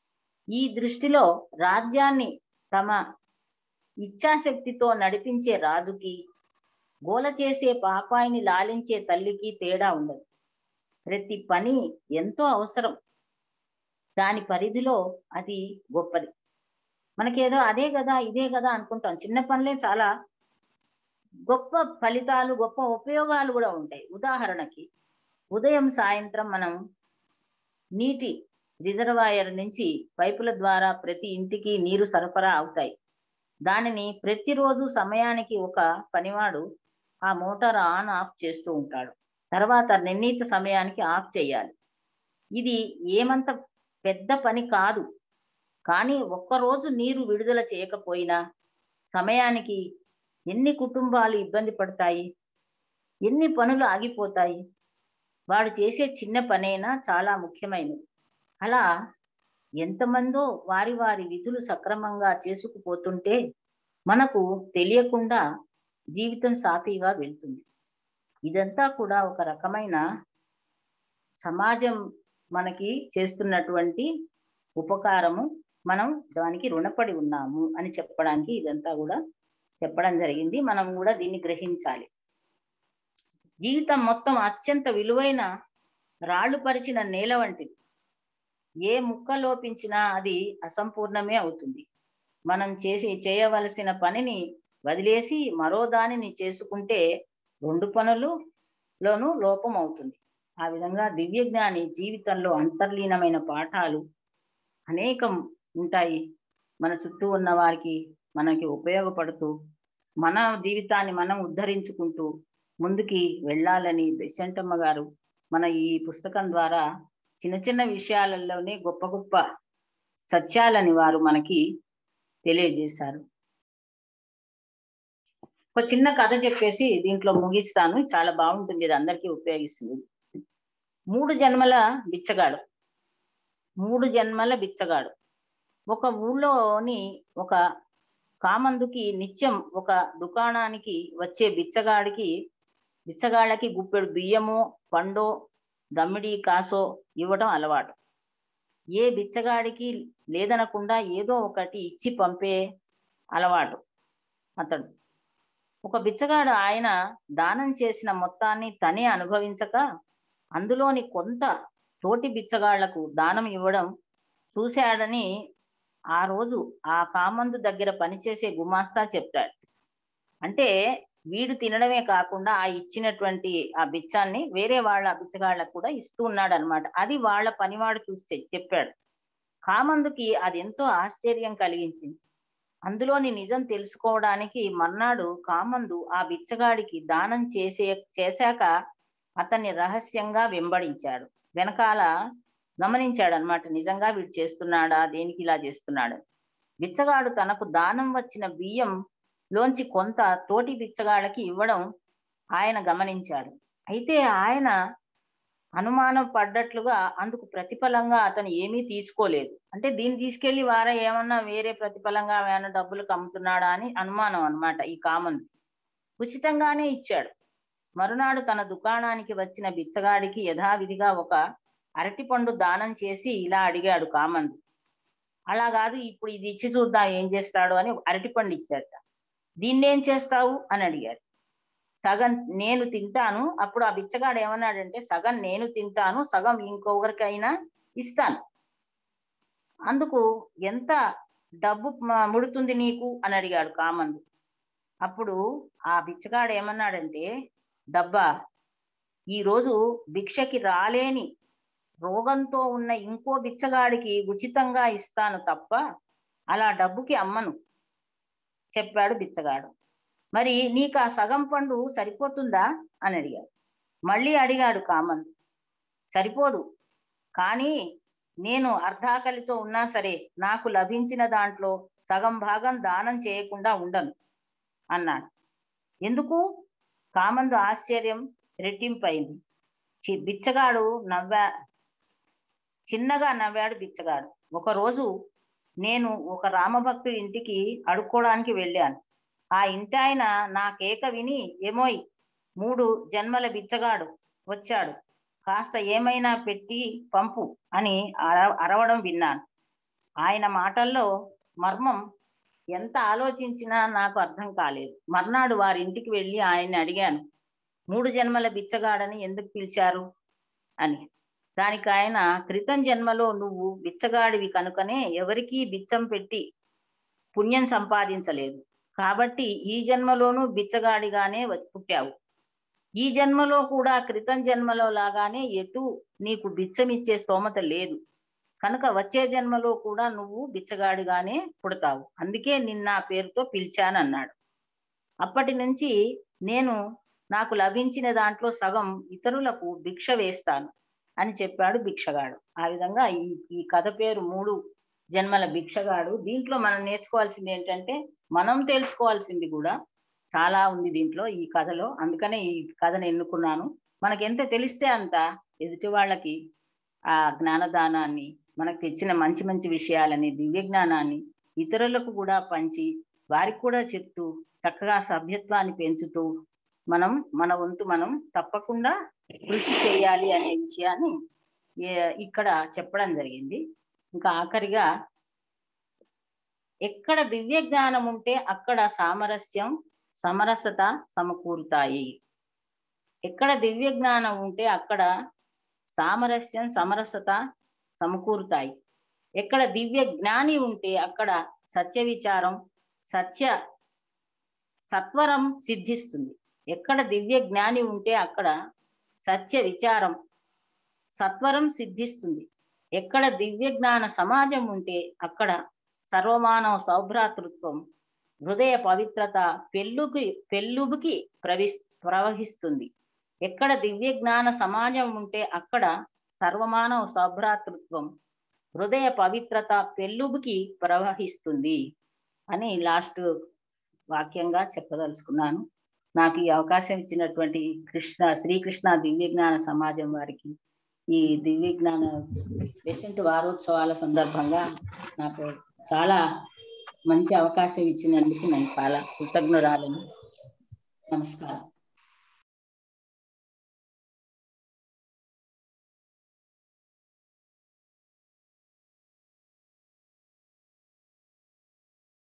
ఈ దృష్టిలో రాజ్యాన్ని తమ ఇచ్ఛాశక్తితో నడిపించే రాజుకి, గోల చేసే పాపాయిని లాలించే తల్లికి తేడా ఉండదు. ప్రతి పని ఎంతో అవసరం, దాని పరిధిలో అది గొప్పది. మనకేదో అదే కదా ఇదే కదా అనుకుంటాం. చిన్న పనులే చాలా గొప్ప ఫలితాలు, గొప్ప ఉపయోగాలు కూడా ఉంటాయి. ఉదాహరణకి ఉదయం సాయంత్రం మనం నీటి రిజర్వాయర్ నుంచి పైపుల ద్వారా ప్రతి ఇంటికి నీరు సరఫరా అవుతాయి. దానిని ప్రతిరోజు సమయానికి ఒక పనివాడు ఆ మోటార్ ఆన్ ఆఫ్ చేస్తూ ఉంటాడు. తర్వాత నిర్ణీత సమయానికి ఆఫ్ చేయాలి. ఇది ఏమంత పెద్ద పని కాదు, కానీ ఒక్కరోజు నీరు విడుదల చేయకపోయినా సమయానికి ఎన్ని కుటుంబాలు ఇబ్బంది పడతాయి, ఎన్ని పనులు ఆగిపోతాయి. వాడు చేసే చిన్న పనైనా చాలా ముఖ్యమైనది. అలా ఎంతమందో వారి వారి విధులు సక్రమంగా చేసుకుపోతుంటే మనకు తెలియకుండా జీవితం సాఫీగా వెళ్తుంది. ఇదంతా కూడా ఒక రకమైన సమాజం మనకి చేస్తున్నటువంటి ఉపకారము. మనం దానికి రుణపడి ఉన్నాము అని చెప్పడానికి ఇదంతా కూడా చెప్పడం జరిగింది. మనం కూడా దీన్ని గ్రహించాలి. జీవితం మొత్తం అత్యంత విలువైన రాళ్ళు పరిచిన నేల వంటిది. ఏ ముక్క లోపించినా అది అసంపూర్ణమే అవుతుంది. మనం చేసి చేయవలసిన పనిని వదిలేసి మరో దానిని చేసుకుంటే రెండు పనులలోనూ లోపం అవుతుంది. ఆ విధంగా దివ్య జ్ఞాని జీవితంలో అంతర్లీనమైన పాఠాలు అనేకం ఉంటాయి. మన చుట్టూ ఉన్న వారికి మనకి ఉపయోగపడుతూ మన జీవితాన్ని మనం ఉద్ధరించుకుంటూ ముందుకి వెళ్ళాలని బెసంటమ్మ గారు మన ఈ పుస్తకం ద్వారా చిన్న చిన్న విషయాలలోనే గొప్ప గొప్ప సత్యాలని వారు మనకి తెలియజేశారు. ఒక చిన్న కథ చెప్పేసి దీంట్లో ముగిస్తాను. చాలా బాగుంటుంది, ఇది అందరికీ ఉపయోగిస్తుంది. మూడు జన్మల బిచ్చగాడు మూడు జన్మల బిచ్చగాడు ఒక ఊళ్ళోని ఒక కామందుకి నిత్యం ఒక దుకాణానికి వచ్చే బిచ్చగాడికి బిచ్చగాళ్ళకి గుప్పెడు బియ్యమో పండో దమ్మిడి కాసో ఇవ్వడం అలవాటు. ఏ బిచ్చగాడికి లేదనకుండా ఏదో ఒకటి ఇచ్చి పంపే అలవాటు అతడు. ఒక బిచ్చగాడు ఆయన దానం చేసిన మొత్తాన్ని తనే అనుభవించక అందులోని కొంత తోటి బిచ్చగాళ్లకు దానం ఇవ్వడం చూశాడని ఆ రోజు ఆ కామందు దగ్గర పనిచేసే గుమాస్తా చెప్పాడు. అంటే వీడు తినడమే కాకుండా ఆ ఇచ్చినటువంటి ఆ బిచ్చాన్ని వేరే వాళ్ళ బిచ్చగాళ్ళకు కూడా ఇస్తూ ఉన్నాడు అనమాట. అది వాళ్ళ పనివాడు చూస్తే చెప్పాడు. కామందుకి అది ఎంతో ఆశ్చర్యం కలిగించింది. అందులోని నిజం తెలుసుకోవడానికి మర్నాడు కామందు ఆ బిచ్చగాడికి దానం చేసే చేశాక అతన్ని రహస్యంగా వెంబడించాడు. వెనకాల గమనించాడు అనమాట, నిజంగా వీడు చేస్తున్నాడా, దేనికి ఇలా చేస్తున్నాడు. బిచ్చగాడు తనకు దానం వచ్చిన బియ్యం లోంచి కొంత తోటి బిచ్చగాళ్ళకి ఇవ్వడం ఆయన గమనించాడు. అయితే ఆయన అనుమానం పడ్డట్లుగా అందుకు ప్రతిఫలంగా అతను ఏమీ తీసుకోలేదు. అంటే దీన్ని తీసుకెళ్లి వారే ఏమన్నా వేరే ప్రతిఫలంగా ఏమన్నా డబ్బులు కమ్ముతున్నాడా అని అనుమానం అనమాట ఈ కామంది. ఉచితంగానే ఇచ్చాడు. మరునాడు తన దుకాణానికి వచ్చిన బిచ్చగాడికి యథావిధిగా ఒక అరటిపండు దానం చేసి ఇలా అడిగాడు కామంది. అలా కాదు, ఇప్పుడు ఇది ఇచ్చి చూద్దాం ఏం చేస్తాడు అని అరటిపండు ఇచ్చాట. దీన్నేం చేస్తావు అని అడిగాడు. సగం నేను తింటాను. అప్పుడు ఆ బిచ్చగాడు ఏమన్నాడంటే, సగం నేను తింటాను, సగం ఇంకొకరికైనా ఇస్తాను. అందుకు ఎంత డబ్బు ముడుతుంది నీకు అని అడిగాడు కామందు. అప్పుడు ఆ బిచ్చగాడు ఏమన్నాడంటే, డబ్బా, ఈరోజు భిక్షకి రాలేని రోగంతో ఉన్న ఇంకో బిచ్చగాడికి ఉచితంగా ఇస్తాను తప్ప అలా డబ్బుకి అమ్మను చెప్పాడు బిచ్చగాడు. మరి నీకు ఆ సగం పండు సరిపోతుందా అని అడిగాడు. మళ్ళీ అడిగాడు కామందు. సరిపోదు, కానీ నేను అర్ధాకలితో ఉన్నా సరే నాకు లభించిన దాంట్లో సగం భాగం దానం చేయకుండా ఉండను అన్నాడు. ఎందుకు? కామందు ఆశ్చర్యం రెట్టింపైంది. బిచ్చగాడు నవ్వా చిన్నగా నవ్వాడు బిచ్చగాడు. ఒకరోజు నేను ఒక రామభక్తుడి ఇంటికి అడుక్కోవడానికి వెళ్ళాను. ఆ ఇంటి ఆయన నా కేక విని, ఏమోయ్ మూడు జన్మల బిచ్చగాడు వచ్చాడు, కాస్త ఏమైనా పెట్టి పంపు అని అర అరవడం విన్నాను. ఆయన మాటల్లో మర్మం ఎంత ఆలోచించినా నాకు అర్థం కాలేదు. మర్నాడు వారి ఇంటికి వెళ్ళి ఆయన్ని అడిగాను, మూడు జన్మల బిచ్చగాడని ఎందుకు పిలిచారు అని. దానికి ఆయన, క్రితం జన్మలో నువ్వు బిచ్చగాడివి కనుకనే ఎవరికీ బిచ్చం పెట్టి పుణ్యం సంపాదించలేదు, కాబట్టి ఈ జన్మలోనూ బిచ్చగాడిగానే పుట్టావు. ఈ జన్మలో కూడా క్రితం జన్మలో లాగానే ఎటు నీకు బిచ్చమిచ్చే స్తోమత లేదు కనుక వచ్చే జన్మలో కూడా నువ్వు బిచ్చగాడిగానే పుడతావు, అందుకే నిన్న పేరుతో పిలిచానన్నాడు. అప్పటి నుంచి నేను నాకు లభించిన దాంట్లో సగం ఇతరులకు భిక్ష వేస్తాను అని చెప్పాడు భిక్షగాడు. ఆ విధంగా ఈ ఈ కథ పేరు మూడు జన్మల భిక్షగాడు. దీంట్లో మనం నేర్చుకోవాల్సింది ఏంటంటే, మనం తెలుసుకోవాల్సింది కూడా చాలా ఉంది దీంట్లో ఈ కథలో. అందుకనే ఈ కథను ఎన్నుకున్నాను. మనకి ఎంత తెలిస్తే అంత ఎదుటి వాళ్ళకి ఆ జ్ఞానదానాన్ని, మనకు తెచ్చిన మంచి మంచి విషయాలని, దివ్య జ్ఞానాన్ని ఇతరులకు కూడా పంచి వారికి కూడా చెప్తూ చక్కగా సభ్యత్వాన్ని పెంచుతూ మనం మన వంతు మనం తప్పకుండా కృషి చేయాలి అనే విషయాన్ని ఇక్కడ చెప్పడం జరిగింది. ఇంకా ఆఖరిగా, ఎక్కడ దివ్య జ్ఞానం ఉంటే అక్కడ సామరస్యం సమరసత సమకూరుతాయి. ఎక్కడ దివ్య జ్ఞానం ఉంటే అక్కడ సామరస్యం సమరసత సమకూరుతాయి. ఎక్కడ దివ్య జ్ఞాని ఉంటే అక్కడ సత్య విచారం సత్య సత్వరం సిద్ధిస్తుంది. ఎక్కడ దివ్య జ్ఞాని ఉంటే అక్కడ సత్య విచారం సత్వరం సిద్ధిస్తుంది. ఎక్కడ దివ్య జ్ఞాన సమాజం ఉంటే అక్కడ సర్వమానవ సౌభ్రాతృత్వం హృదయ పవిత్రత పెళ్ళుకి పెళ్ళుబుకి ప్రవి ప్రవహిస్తుంది. ఎక్కడ దివ్య జ్ఞాన సమాజం ఉంటే అక్కడ సర్వమానవ సౌభ్రాతృత్వం హృదయ పవిత్రత పెళ్ళుబుకి ప్రవహిస్తుంది అని లాస్ట్ వాక్యంగా చెప్పదలుచుకున్నాను. నాకు ఈ అవకాశం ఇచ్చినటువంటి కృష్ణ శ్రీకృష్ణ దివ్య జ్ఞాన సమాజం వారికి ఈ దివ్య జ్ఞాన బెసెంట్ వారోత్సవాల సందర్భంగా నాకు చాలా మంచి అవకాశం ఇచ్చినందుకు నేను చాలా కృతజ్ఞురాలను. నమస్కారం.